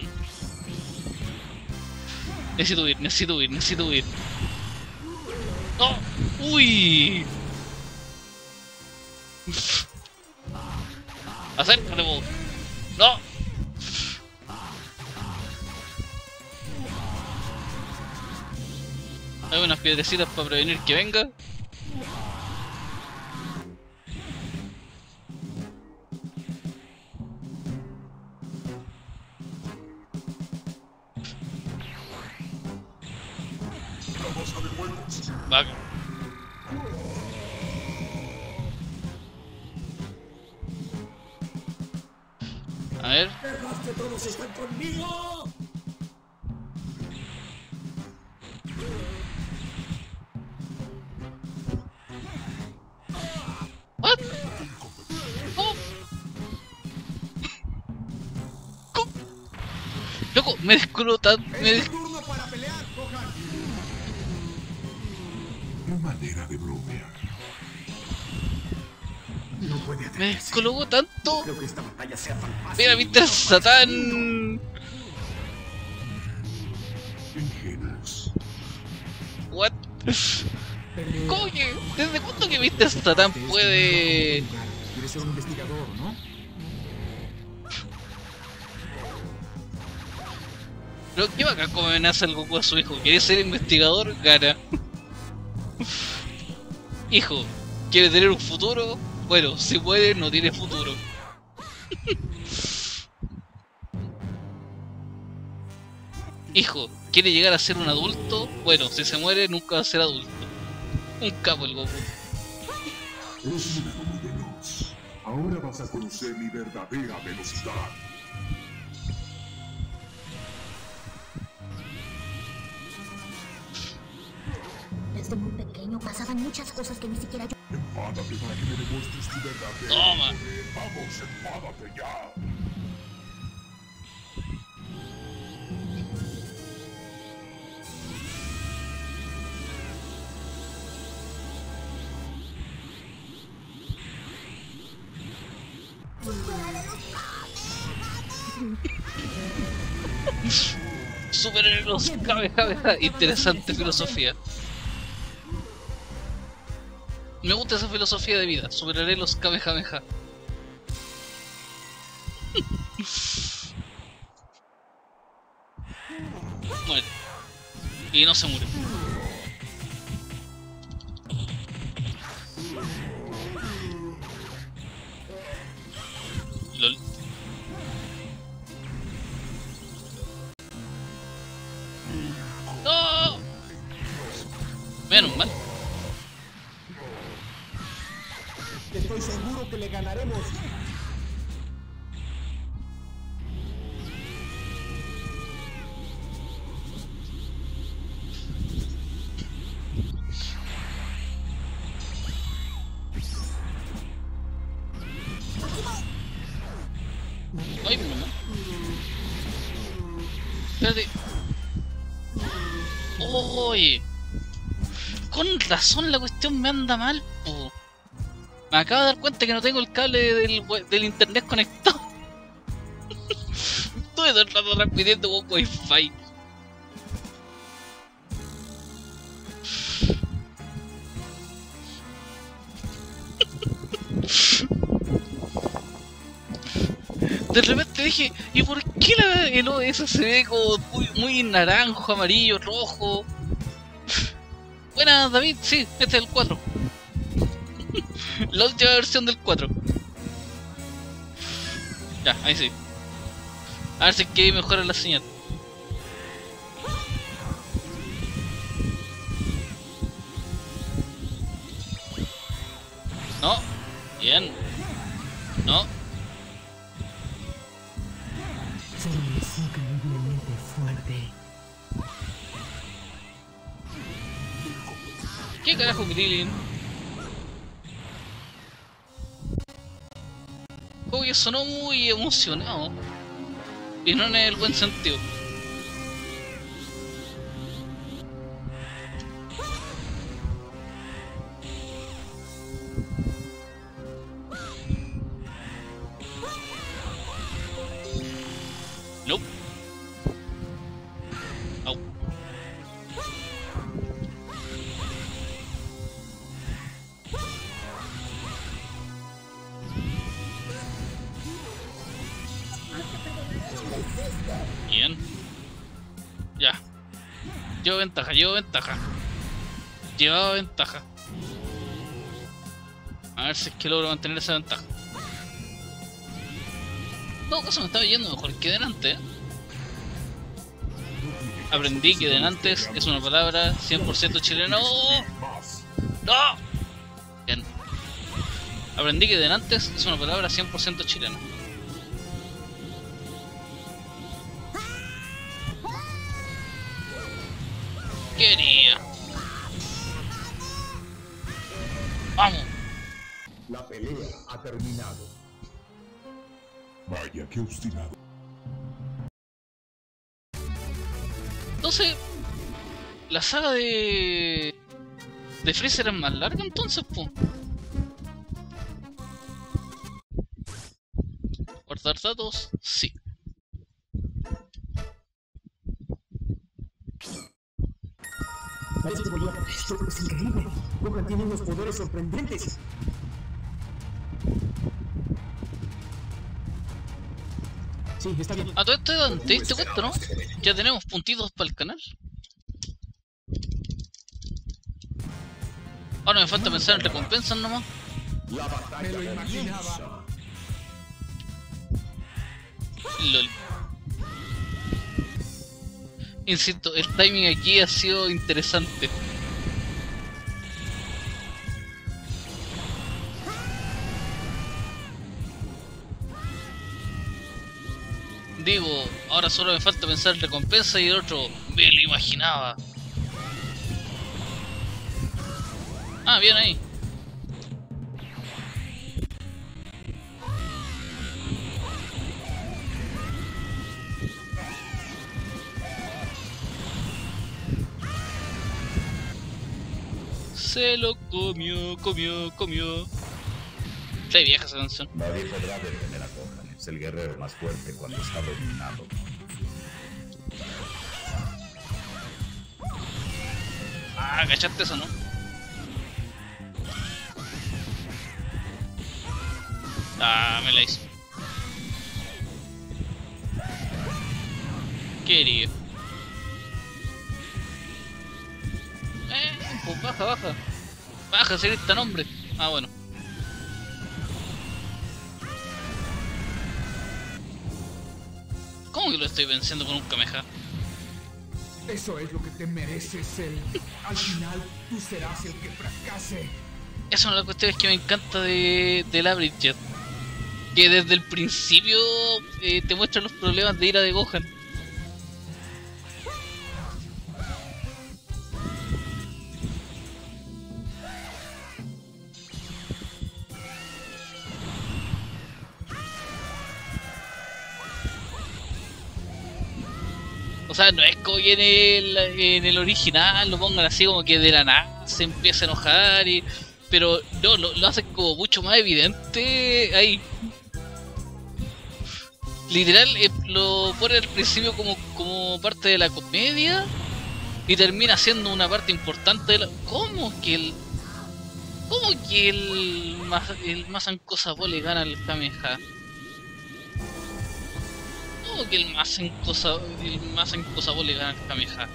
Necesito huir, necesito huir, necesito huir. ¡No! ¡Uy! Acércate, vos. ¡No! Hay unas piedrecitas para prevenir que venga. Va. A ver. ¡Dejaste todos están conmigo! ¿What? ¿Cómo? ¿Cómo? Loco, me descoló tan... ¡Turno para pelear, Gohan! No manera de bromear. No puede Me atreverse. descolocó tanto. Creo que esta batalla sea tan fácil. Mira, Mr. Satan. Ingenuos. What? ¿Cómo que? ¿Desde cuándo que Mr. Satan puede...? Quieres ser un investigador, ¿no? Pero qué bacán como amenaza el Goku a su hijo. ¿Quiere ser investigador? Gana. Hijo, ¿quiere tener un futuro? Bueno, si puede, no tiene futuro. Hijo, ¿quiere llegar a ser un adulto? Bueno, si se muere, nunca va a ser adulto. Un capo el Goku. Es muy veloz. Ahora vas a conocer mi verdadera velocidad. Desde muy pequeño pasaban muchas cosas que ni siquiera yo... Enfádate para que me demuestres tu verdadero Toma. poder. Vamos, enfádate ya. Superaré los Kamehameha. Interesante filosofía. Me gusta esa filosofía de vida. Superaré los Kamehameha. Muere. Y no se murió. LOL. ¡No! Menos mal. Estoy seguro que le ganaremos. Ay, mi mamá. Espérate. Oye. Con razón la cuestión me anda mal, po. Me acabo de dar cuenta que no tengo el cable del internet conectado. Estuve todo el rato transmitiendo con Wi-Fi. De repente dije, ¿y por qué el OS se ve como muy naranjo, amarillo, rojo? Buena, David, sí, este es el 4. La última versión del 4. Ya, ahí sí. A ver si es que ahí mejora la señal. No. Bien. No. Soy increíblemente fuerte. ¿Qué carajo, Krillin? Como que sonó muy emocionado. Y no en el buen sentido. Nope. Au. Bien. Ya. Llevo ventaja, llevo ventaja. Llevaba ventaja. A ver si es que logro mantener esa ventaja. En todo caso me estaba yendo mejor que delante, ¿eh? Aprendí que denantes es una palabra 100% chilena. ¡Oh! ¡No! Bien. Aprendí que denantes es una palabra 100% chilena. Quería. ¡Vamos! La pelea ha terminado. Vaya, qué obstinado. Entonces, la saga de Freezer es más larga entonces, po. Guardar datos, sí. Esto es increíble. Gohan tiene unos poderes sorprendentes. Sí, está bien. A todo esto, ¿te diste cuenta, no? Ya tenemos puntitos para el canal. Ahora me falta pensar en recompensas nomás. La batalla Me lo imaginaba. LOL. Insisto, el timing aquí ha sido interesante. Digo, ahora solo me falta pensar en recompensa y el otro me lo imaginaba. Ah, bien ahí. Se lo comió. Qué vieja esa canción. Nadie podrá detener a Gohan. Es el guerrero más fuerte cuando está dominado. Ah, ¿cachaste eso, no? Ah, me la hizo. Querido. Pues baja, baja. Baja, si eres tan hombre. Ah, bueno. ¿Cómo que lo estoy venciendo con un Kameha? Eso es lo que te mereces, Cell. Al final, tú serás el que fracase. Esa es una de las cuestiones que me encanta de la Bridget. Que desde el principio te muestra los problemas de ira de Gohan. O sea, no es como que en el original lo pongan así como que de la nada se empieza a enojar pero no, lo hacen como mucho más evidente ahí. Literal, lo ponen al principio como parte de la comedia y termina siendo una parte importante de la... ¿Cómo que el Masenko Sabo le gana al Kameha? ¿Cómo que el Masenko Sabo le gana al Kameha?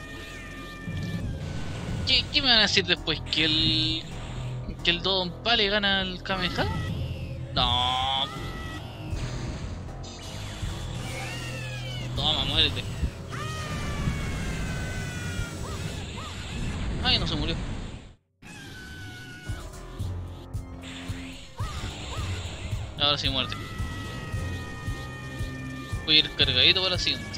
¿Qué me van a decir después? ¿Que el Dodonpa le gana al Kameha? No. Toma, muérete. Ay, no se murió. Ahora sí muerte. Voy a ir cargadito para la siguiente.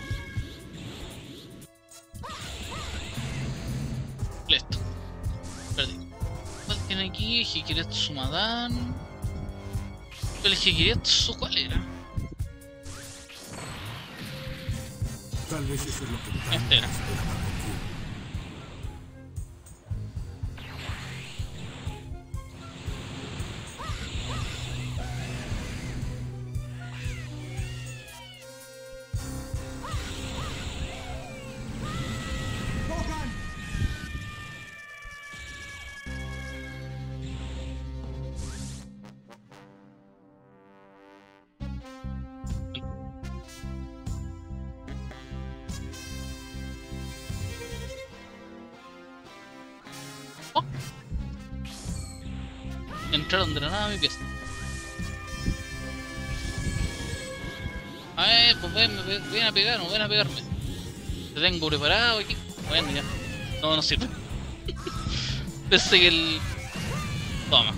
Listo. Perdí. ¿Cuál tiene aquí? Hikiretsu Madan. El Hikiretsu, ¿cuál era? Tal vez eso es lo que Este era. Entraron de la nada a mi pieza. A ver, pues ven a pegar, no ven a pegarme. Te tengo preparado aquí. Bueno, ya. No sirve. Pensé que el... Toma.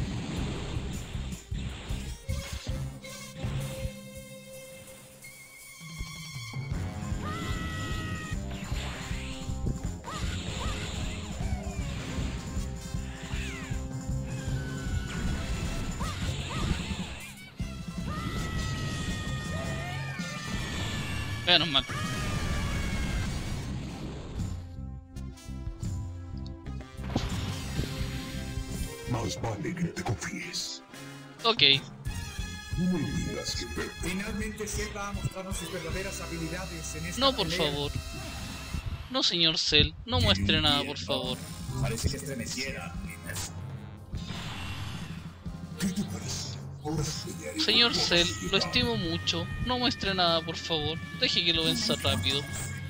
Menos mal. Más vale que te confíes. Ok. No me digas que Finalmente Cell va a mostrarnos sus verdaderas habilidades en esta No, por pelea. favor. No, señor Cell. No muestre nada, por favor. Parece que estremeciera. ¿qué te parece? Ahora sí pelearé Señor con Cell, todos. lo estimo mucho. No muestre nada, por favor. Deje que lo venza rápido.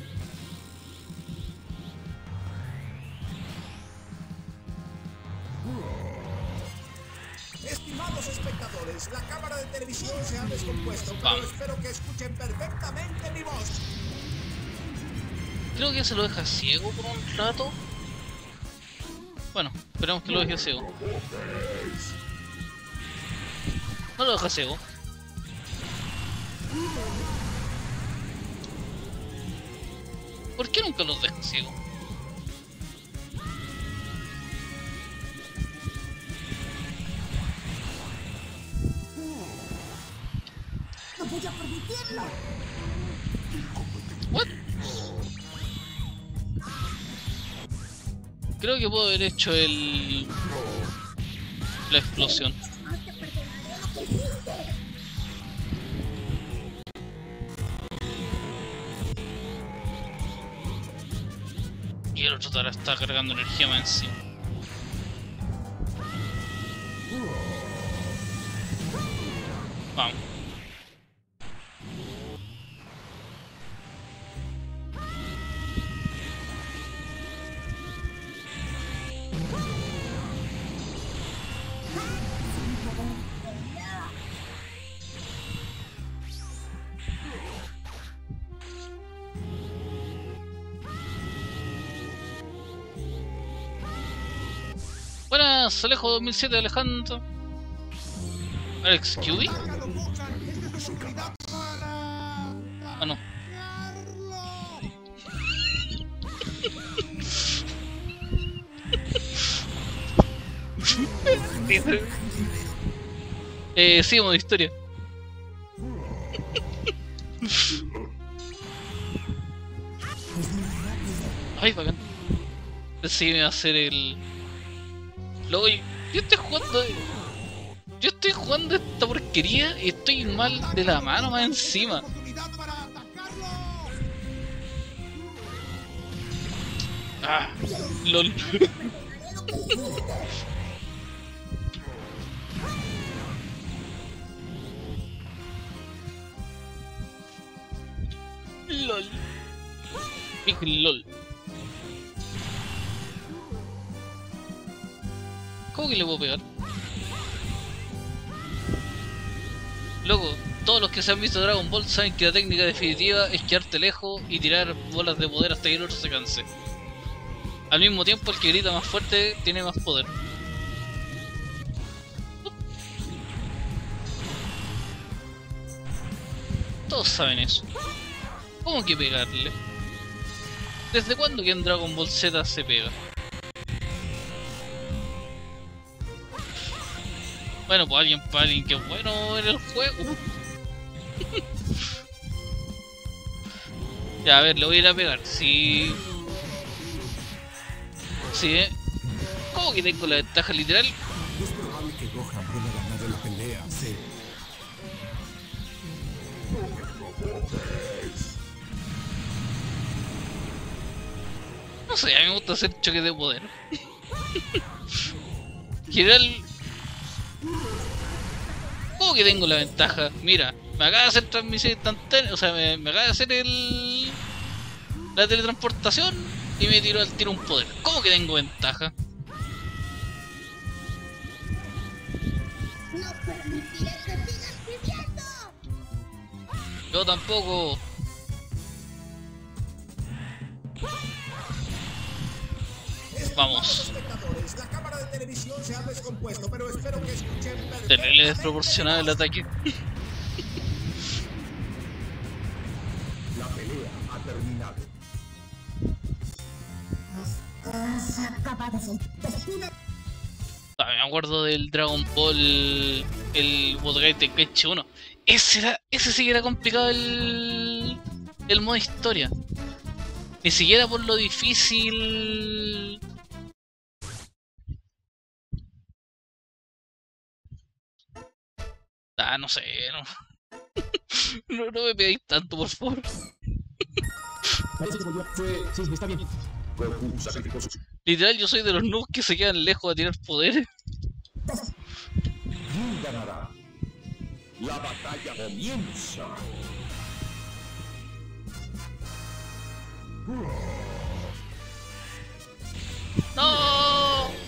Estimados espectadores, la cámara de televisión se ha descompuesto, pero Vamos. espero que escuchen perfectamente mi voz. Creo que se lo deja ciego por un rato. Bueno, esperemos que lo deje ciego. No lo deja ciego. ¿Por qué nunca los deja ciego? No voy a permitirlo. What? Creo que puedo haber hecho la explosión. No te perdonaré lo que hiciste. Quiero otro Tara está cargando energía más encima. Vamos. Buenas, Alejo 2007, Alejandro. Alex QB. Ah, no. Sí, modo historia. Ay, bacán. Pensé que me iba a hacer el... Luego, yo estoy jugando esta porquería y estoy mal de la mano más encima. Ah, lol. LOL. Big LOL. ¿Cómo que le puedo pegar? Loco, todos los que se han visto Dragon Ball saben que la técnica definitiva es quedarte lejos y tirar bolas de poder hasta que el otro se canse. Al mismo tiempo, el que grita más fuerte tiene más poder. Todos saben eso. ¿Cómo que pegarle? ¿Desde cuándo que en Dragon Ball Z se pega? Bueno, pues alguien que es bueno en el juego. Ya, a ver, le voy a ir a pegar. Sí. Sí, ¿Cómo que tengo la ventaja literal? Es probable que Gohan pueda ganar la pelea, sí. No sé, a mí me gusta hacer choques de poder. General... ¿Cómo que tengo la ventaja? Mira, me acaba de hacer transmisión instantánea, o sea, me acaba de hacer la teletransportación y me tiró al tiro un poder. ¿Cómo que tengo ventaja? No permitiré que sigas viviendo. Yo tampoco. Vamos. Espectadores, la cámara de televisión se ha descompuesto, pero espero que escuchen Terrible desproporcionado el ataque. La pelea ha terminado. Has acabado de Me acuerdo del Dragon Ball, el Budokai Tenkaichi 1. Ese sí que era complicado el modo historia. Ni siquiera por lo difícil. No sé, no me pegáis tanto, por favor. Parece que volvió. Sí, está bien. Goku sacrificó su... Literal, yo soy de los noobs que se quedan lejos a tirar poderes. ¿Quién ganará? La batalla comienza. ¡No!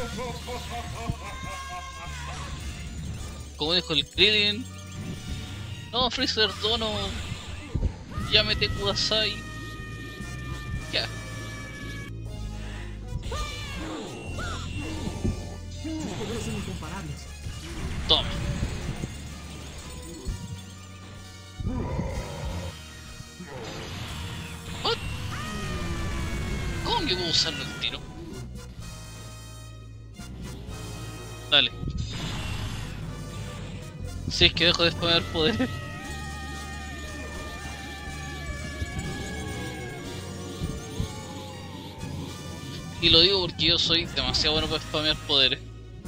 Como dijo el Krillin. No, Freezer, Dono. Llámete Kudasai. Ya. Sus poderes son incomparables. Toma. ¿What? ¿Cómo que puedo usarlo el tiro? Dale. Si es que dejo de spamear poder. Y lo digo porque yo soy demasiado bueno para spamear poderes.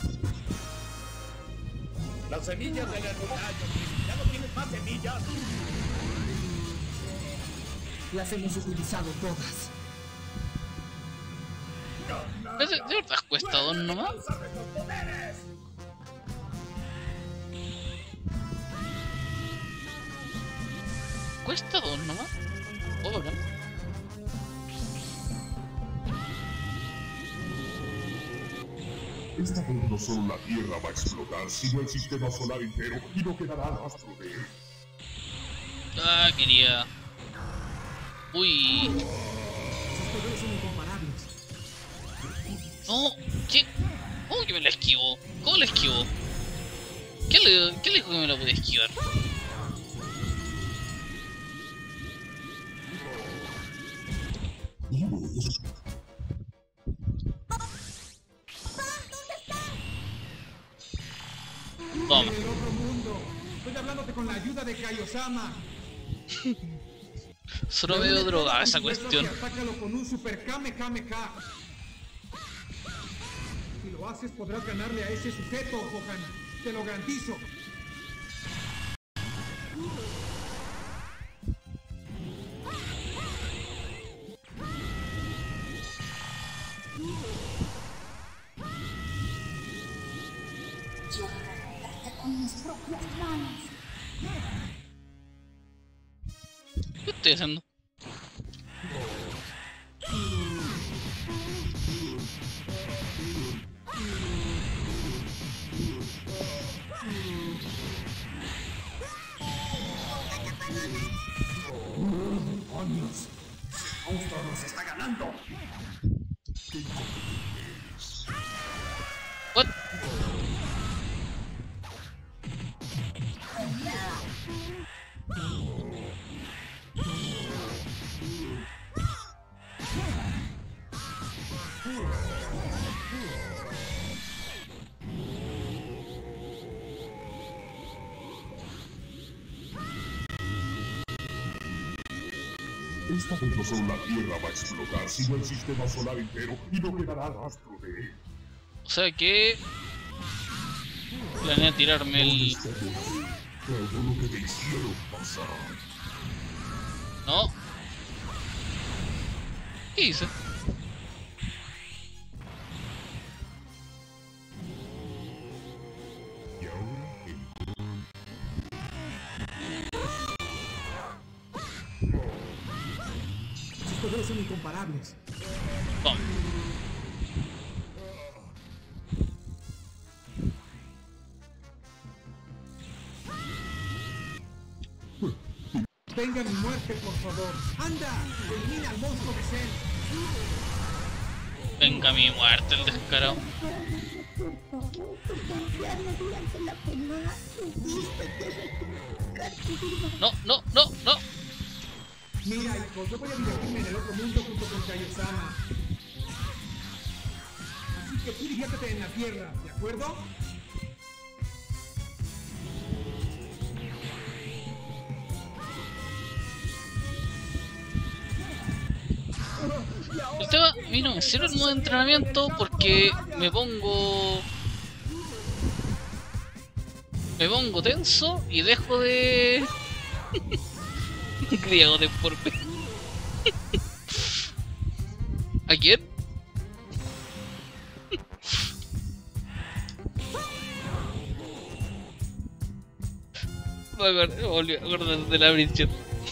Las semillas del ermitaño. Ya no tienes más semillas. Las hemos utilizado todas. ¿De verdad cuesta 2 nomás? ¿Cuesta 2 nomás? Oh, bacán. Esta vez no solo la Tierra va a explotar, sino el sistema solar entero y no quedará rastro de él. Ah, quería... Uy... Sus poderes son incomparables. No, ¿qué? ¿Cómo que me la esquivo? ¿Cómo la esquivo? ¿Qué le dijo que me la podía esquivar? Toma. En el otro mundo. Estoy hablándote con la ayuda de Kaiosama. Solo medio drogada esa cuestión. Atácalo con un super Kamehameha. Si lo haces podrás ganarle a ese sujeto, Gohan. Te lo garantizo. Yo puedo matarte con mis propias manos. ¿Qué estoy haciendo? ¡Demonios! ¡El monstruo nos está ganando! What? Esta vez no solo la Tierra va a explotar, sino el sistema solar entero y no quedará rastro de él. O sea que... Planeé tirarme el... Todo lo que te hicieron pasar. No. ¿Qué hice? Y ahora Sus poderes son incomparables. Toma. Venga mi muerte, por favor. ¡Anda! ¡Elimina al monstruo de Cell! Venga mi muerte, el descarado. Confiarme durante la pelea. Tuviste que sacrificar tu vida. No, no, no, no. Mira, hijo, yo voy a divertirme en el otro mundo junto con Kaiosama. Así que tú diviértete en la Tierra, ¿de acuerdo? El tema, a mí no me sirve el modo de entrenamiento porque me pongo tenso y dejo de... griego de por mí. ¿A quién? Me volví a acordar de la Bridget.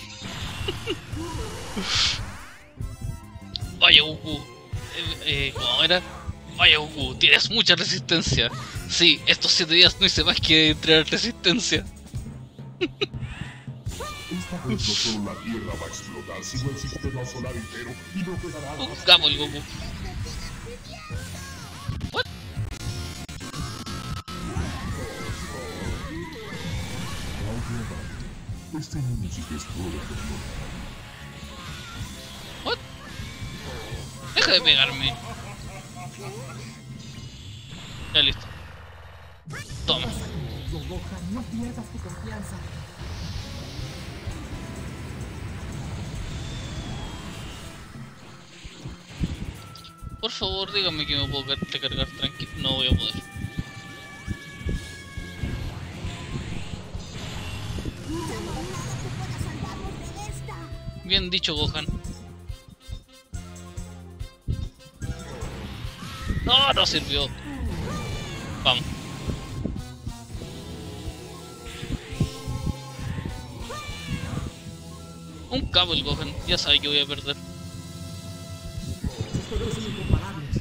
Vaya Goku, ¿cómo era? Vaya Goku, tienes mucha resistencia. Sí, estos 7 días no hice más que entrenar resistencia. esta vez no solo la Tierra va a explotar, sino el sistema solar entero y no quedará rastro. Buscamos el Goku. What? Este mundo sí que es todo lo What? Deja de pegarme. Ya listo. Toma. Gohan, no pierdas tu confianza. Por favor, dígame que me puedo recargar tranquilo. No voy a poder. Bien dicho, Gohan. No, no sirvió. Vamos. Un cabo el Gohan, ya sabe que voy a perder. Sus poderes son incomparables.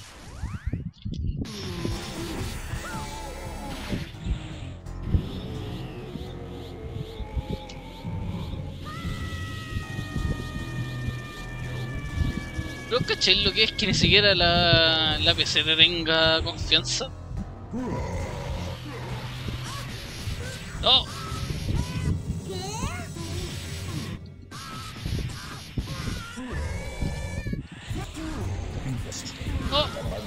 ¿Pero caché lo que es que ni siquiera la PC te tenga confianza? No. No.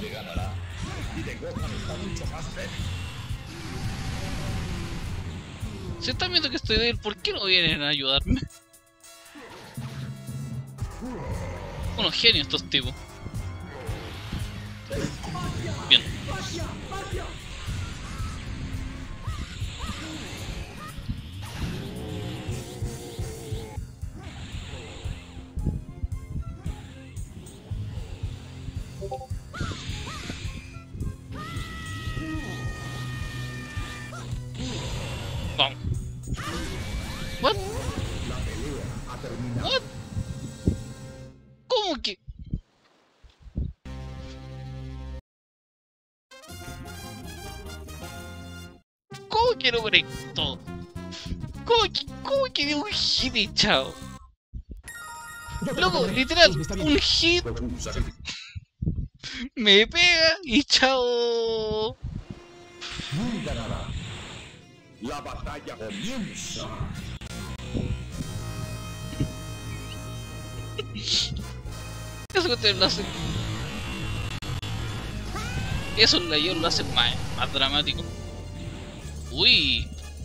Si están viendo que estoy débil, ¿por qué no vienen a ayudarme? Unos genios estos tipos. Bien. Vamos. What? What? ¿Cómo que? ¿Cómo que no conectó? ¿Cómo que dio un hit y chao? Loco, literal, un hit me pega y chao. La batalla comienza. Eso que ustedes lo hacen. Eso en la yo lo hacen más dramático. Uy.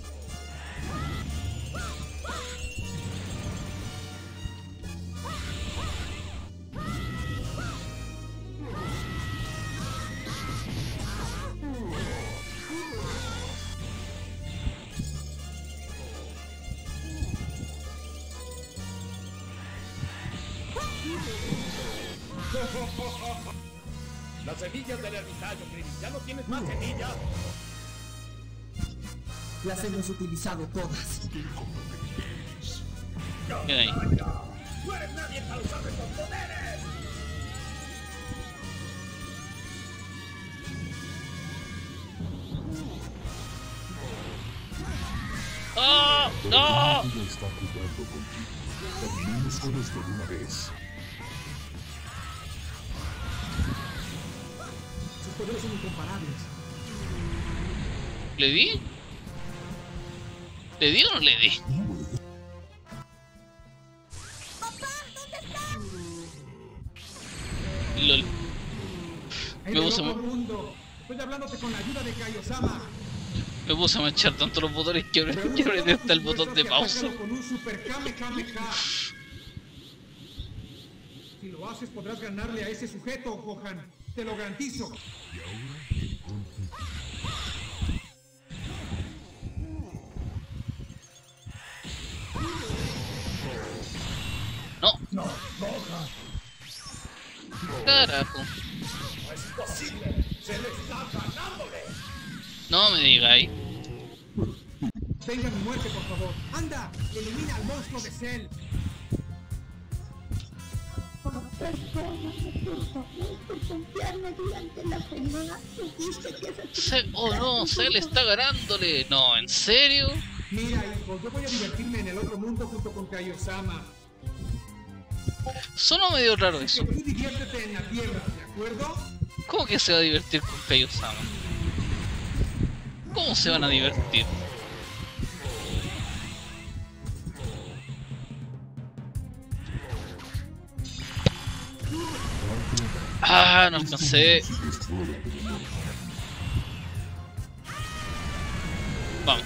Las semillas del ermitaño, Krillin. Ya no tienes más semillas. Las hemos utilizado todas. Bien ahí. ¡No eres nadie para usar estos poderes! ¡Oh! ¡No! Ella está jugando contigo. Terminemos con esto de una vez. Sus poderes son incomparables. ¿Le di? ¿Le di o no le di? ¡Papá! ¿Dónde estás? LOL. En Me el puse, otro mundo. Estoy hablándote con la ayuda de Kaiosama. me puse a manchar tanto los botones que apreté hasta el botón de pausa. Con un super Kamehameha. Si lo haces podrás ganarle a ese sujeto, Gohan. Te lo garantizo. No. Carajo. ¡No es posible! ¡Se le está ganándole! No me digáis. Venga mi muerte, por favor. ¡Anda! ¡Elimina al monstruo de Cell! Perdóname, por favor, por confiarme durante la pelea. Dijiste que esa Oh no, Cell está ganándole. No, ¿en serio? Mira, hijo, yo voy a divertirme en el otro mundo junto con Kaiosama. Sonó medio raro Que eso. tú diviértete en la tierra, ¿de acuerdo? ¿Cómo que se va a divertir con Kaiosama? ¿Cómo se van a divertir? Ah, no alcancé. Vamos.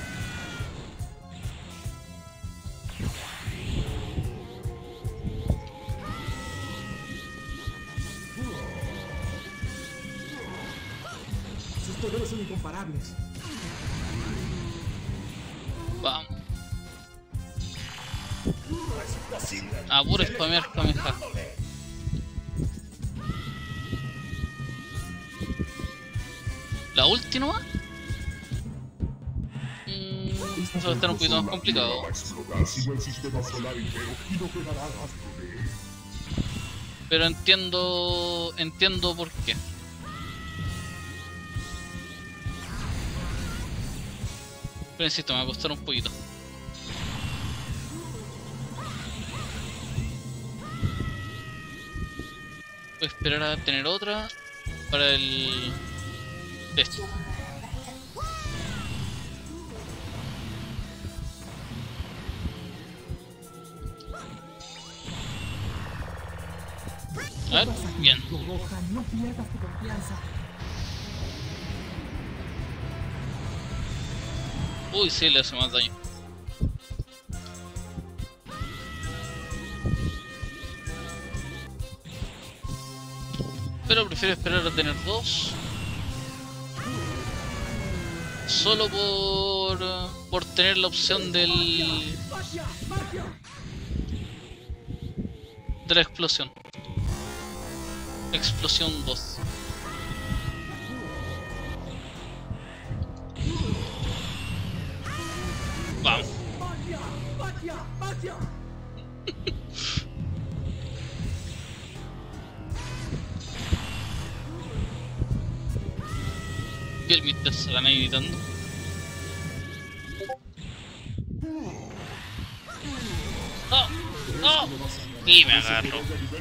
Sus poderes son incomparables. Vamos. Ah, puro spamear Kamehameha. La última. Eso va a estar un poquito más complicado. Va a explotar sin el sistema solar entero y no quedará rastro de él. Pero entiendo por qué. Pero insisto, me va a costar un poquito. Voy a esperar a tener otra para el test. A ver, bien. Gohan, no pierdas tu confianza. Uy, sí, le hace más daño. Pero prefiero esperar a tener dos. Solo por tener la opción de la explosión. Explosión 2. Vamos. Y el Mr. se van ahí gritando. ¡Oh! ¡Oh! Y me agarro.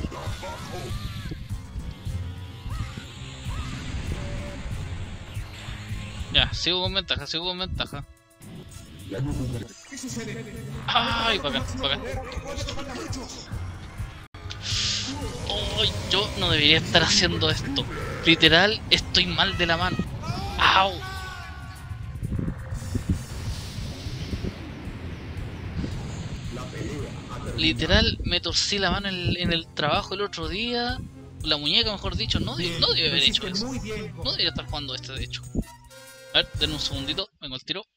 Ya, sigo con ventaja, sigo con ventaja. ¡Ay! Para acá, para acá. ¡Oh! Yo no debería estar haciendo esto. Literal, estoy mal de la mano. ¡Au! Literal, me torcí la mano en el trabajo el otro día. La muñeca, mejor dicho. No debe haber hecho eso. No debería estar jugando este, de hecho. A ver, denme un segundito, vengo al tiro.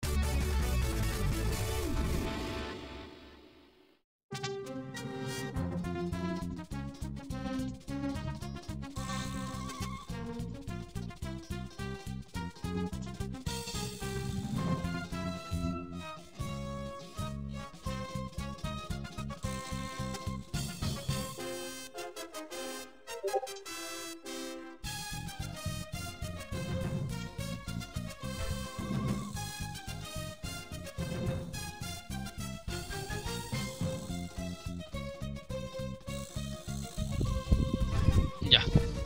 Ya.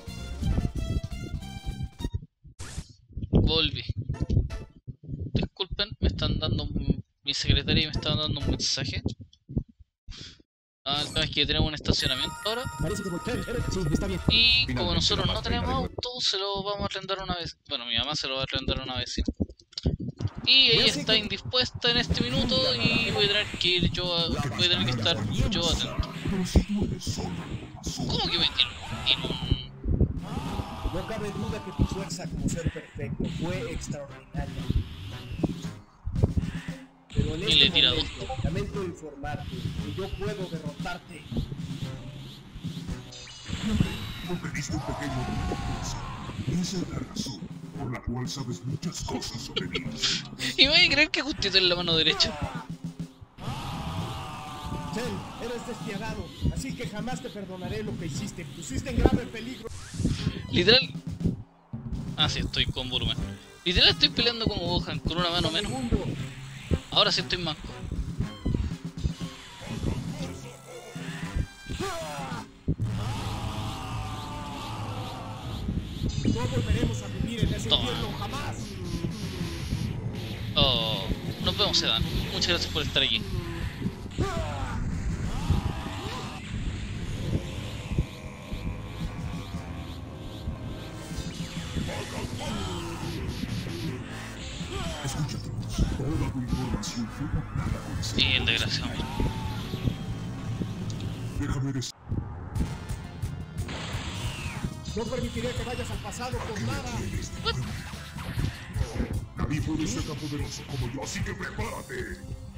Volví. Disculpen, me están dando mi secretaria me está dando un mensaje. El tema es que tenemos un estacionamiento ahora. Sí, está bien. Y como nosotros no tenemos auto, se lo vamos a arrendar una vez. Bueno, mi mamá se lo va a arrendar a una vecina. Y ella está indispuesta en este minuto y voy a tener que ir voy a tener que estar yo atento. ¿Cómo que me tiene un... No cabe duda que tu fuerza como ser perfecto fue extraordinaria. Pero en Y le este tira momento, lamento informarte que yo puedo derrotarte. No pediste un pequeño momento. Esa es la razón por la cual sabes muchas cosas sobre mí. Y voy a creer que justito en la mano derecha. Cell, eres despiadado, así que jamás te perdonaré lo que hiciste. Pusiste en grave peligro. Literal. Ah, sí, estoy con volumen. Literal estoy peleando como Gohan, con una mano menos. Ahora sí estoy manco. No volveremos a vivir en ese infierno jamás. Oh, nos vemos, Sedan. Muchas gracias por estar aquí. Escucha, toda tu información fue captada con ese. Y el desgraciado. Déjame decir. No permitiré que vayas al pasado con nada. Nadie puede ser tan poderoso como yo, así que prepárate.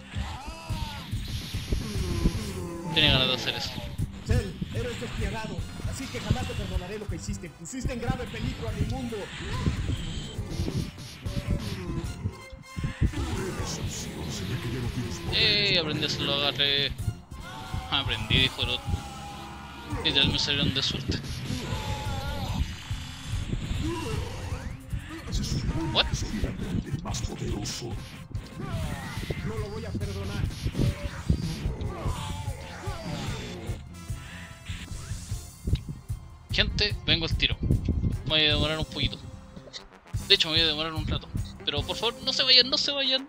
Tenía ganas de hacer eso. Cell, eres despiadado, así que jamás te perdonaré lo que hiciste. Pusiste en grave peligro a mi mundo. Aprendí a hacerlo agarre. Aprendí, dijo el otro. Literal me salieron de suerte. What? No lo voy a perdonar. Gente, vengo al tiro. Me voy a demorar un poquito. De hecho, me voy a demorar un rato. Pero por favor, no se vayan, no se vayan.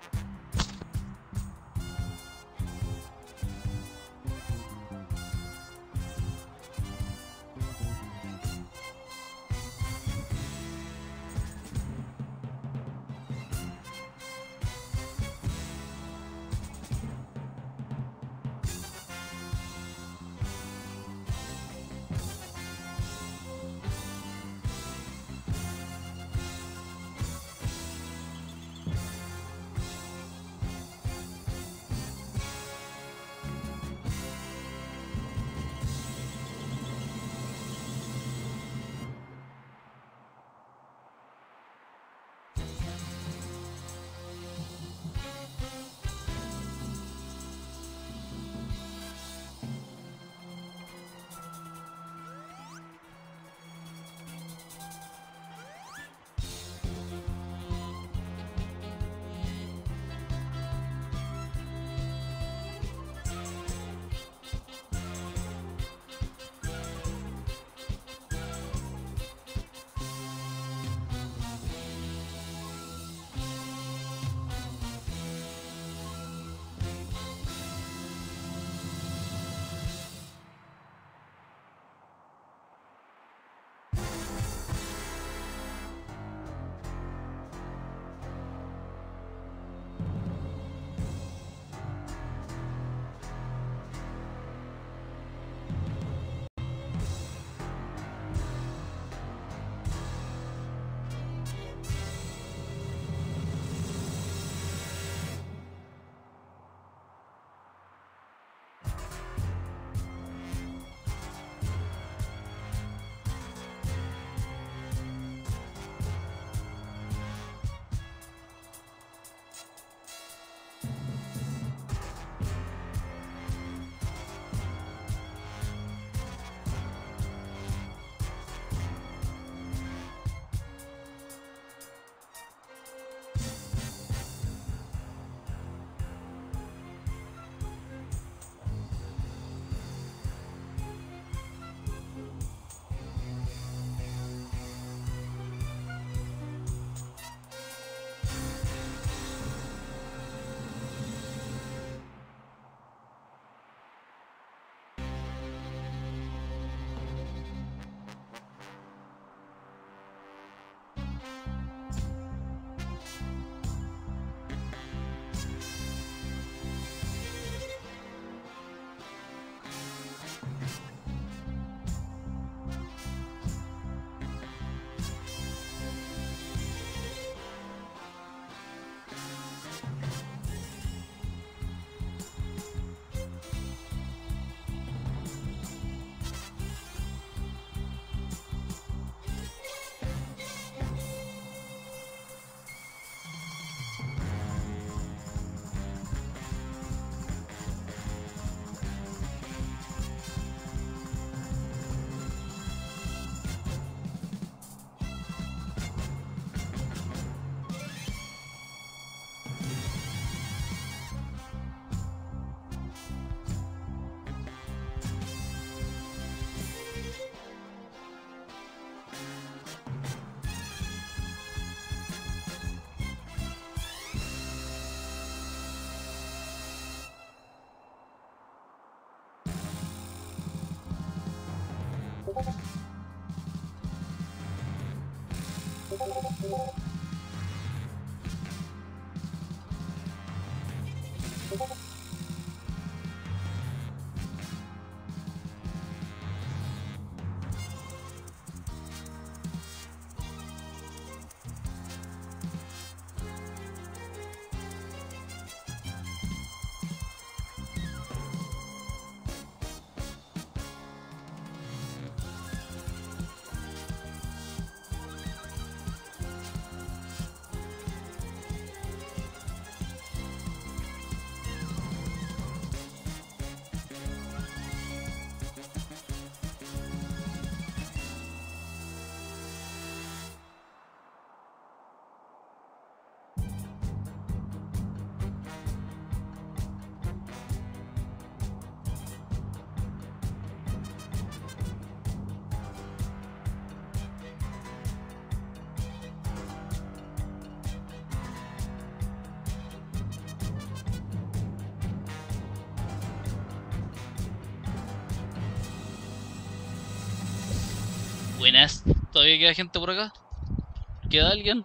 Buenas. ¿Todavía queda gente por acá? ¿Queda alguien?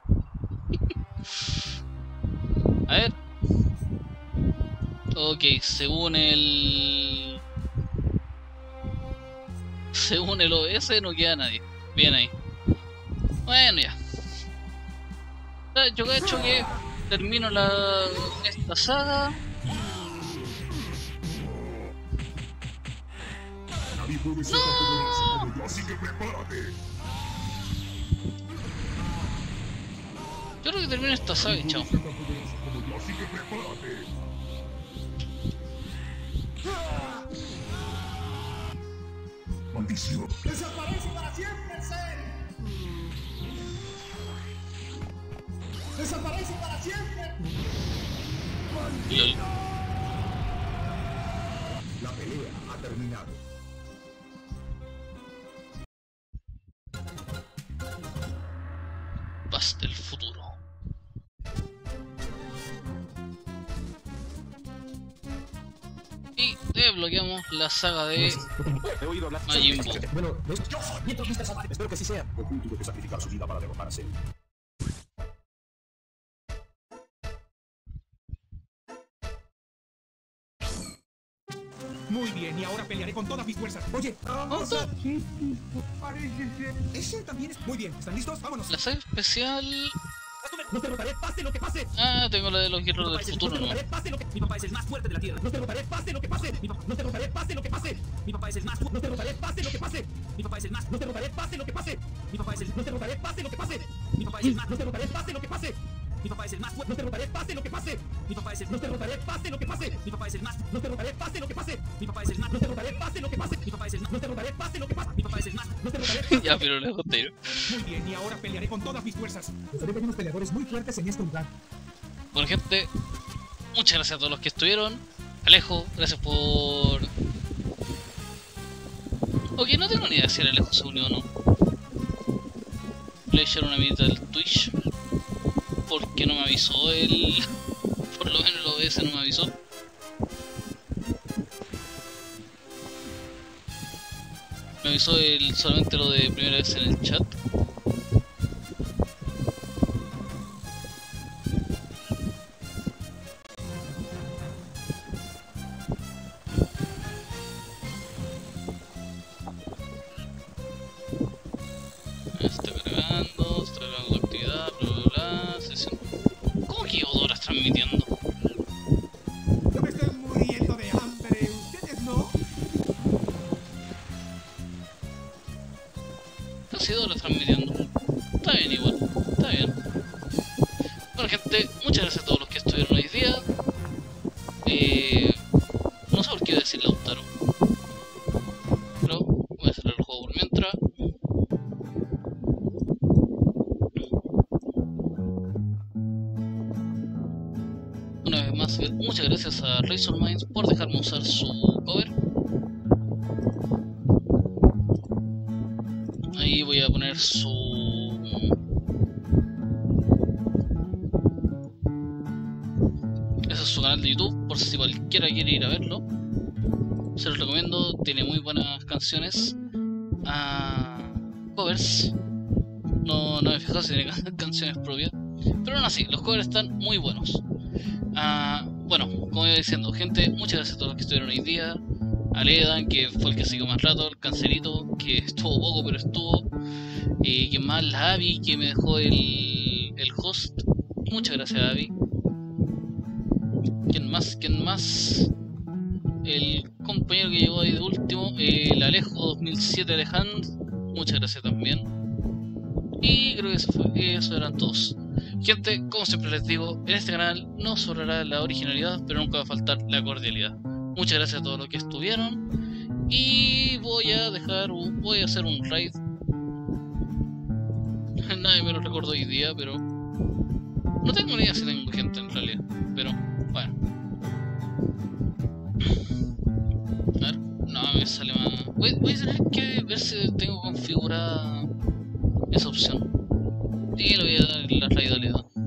A ver. Ok, según el OBS no queda nadie. Bien ahí. Bueno, ya. Yo cacho que termino esta saga. Nadie puede ser tan poderoso como yo, así que prepárate. Yo creo que termino esta saga y chao. Nadie puede ser tan poderoso como yo, así que prepárate. Maldición. ¡Desaparece para siempre, Zen! ¡Desaparece para siempre! LOL. La pelea ha terminado. Paz del futuro. Y desbloqueamos la saga de He oído hablar. Majin Buu. Bueno, mientras Mr. Satan, espero que así sea. Goku tuvo que sacrificar su vida para derrotar a Cell. Muy bien, y ahora pelearé con todas mis fuerzas. Oye, vamos a... Ese también es... Muy bien, ¿están listos? Vámonos. La saga especial. Nos derrotaré, pase lo que pase. Ah, tengo la de los guerreros del futuro, Nos ¿no? derrotaré, pase lo que... Mi papá es el más fuerte de la tierra. Nos derrotaré, pase lo que pase. Nos derrotaré, pase lo que pase. Mi papá es el más fuerte. Nos derrotaré, pase lo que pase. Mi papá es el más... Nos derrotaré, pase lo que pase. Mi papá es el... Nos derrotaré, pase lo que pase. Mi papá es el más... Nos derrotaré, pase lo que pase. Mi papá es el más fuerte. Nos derrotaré, pase lo que pase. Mi papá es el... Nos derrotaré, pase lo que pase. Mi papá es el más... Nos derrotaré, pase lo que pase. Mi papá es el más... Nos derrotaré, pase lo que pase. Mi papá es el más... Nos derrotaré, pase lo que pase. Mi papá es el más... Nos derrotaré... Ya, pero lejos de ir. Muy bien, y ahora pelearé con todas mis fuerzas. Pensaré que hay unos peleadores muy fuertes en este lugar. Bueno, gente, muchas gracias a todos los que estuvieron. Alejo, gracias por... Ok, no tengo ni idea si el Alejo se unió o no. Le echaron una mitad del Twitch. Porque no me avisó el... Por lo menos el OBS no me avisó. Me avisó solamente lo de primera vez en el chat. Está cargando la actividad, bla bla bla, sesión. ¿Cómo que llevo 2 horas transmitiendo? Yo me estoy muriendo de hambre. ¿Ustedes no? Casi 2 horas transmitiendo. Está bien igual, está bien. Bueno, gente, muchas gracias a todos los que estuvieron hoy día. No sé por qué iba a decir Lautaro, pero voy a cerrar el juego por mientras. Una vez más, muchas gracias a Razor Minds por dejarme usar su cover. Ahí voy a poner su... Ese es su canal de YouTube, por si cualquiera quiere ir a verlo. Se los recomiendo, tiene muy buenas canciones. Covers. No me he fijado si tiene canciones propias. Pero aún así, los covers están muy buenos. Bueno, como iba diciendo, gente, muchas gracias a todos los que estuvieron hoy día. A Ledan, que fue el que siguió más rato, el Cancerito, que estuvo poco pero estuvo. ¿Quién más? La Abby, que me dejó el host. Muchas gracias, Abby. ¿Quién más? ¿Quién más? El compañero que llegó ahí de último, el Alejo 2007 Alejandro. Muchas gracias también. Y creo que eso eran todos. Gente, como siempre les digo, en este canal no sobrará la originalidad, pero nunca va a faltar la cordialidad. Muchas gracias a todos los que estuvieron. Y voy a hacer un raid. Nadie me lo recordó hoy día, pero no tengo ni idea si tengo gente en realidad. Pero bueno. A ver, no me sale más. Voy a tener que ver si tengo configurada esa opción. Y le voy a dar la raidalidad.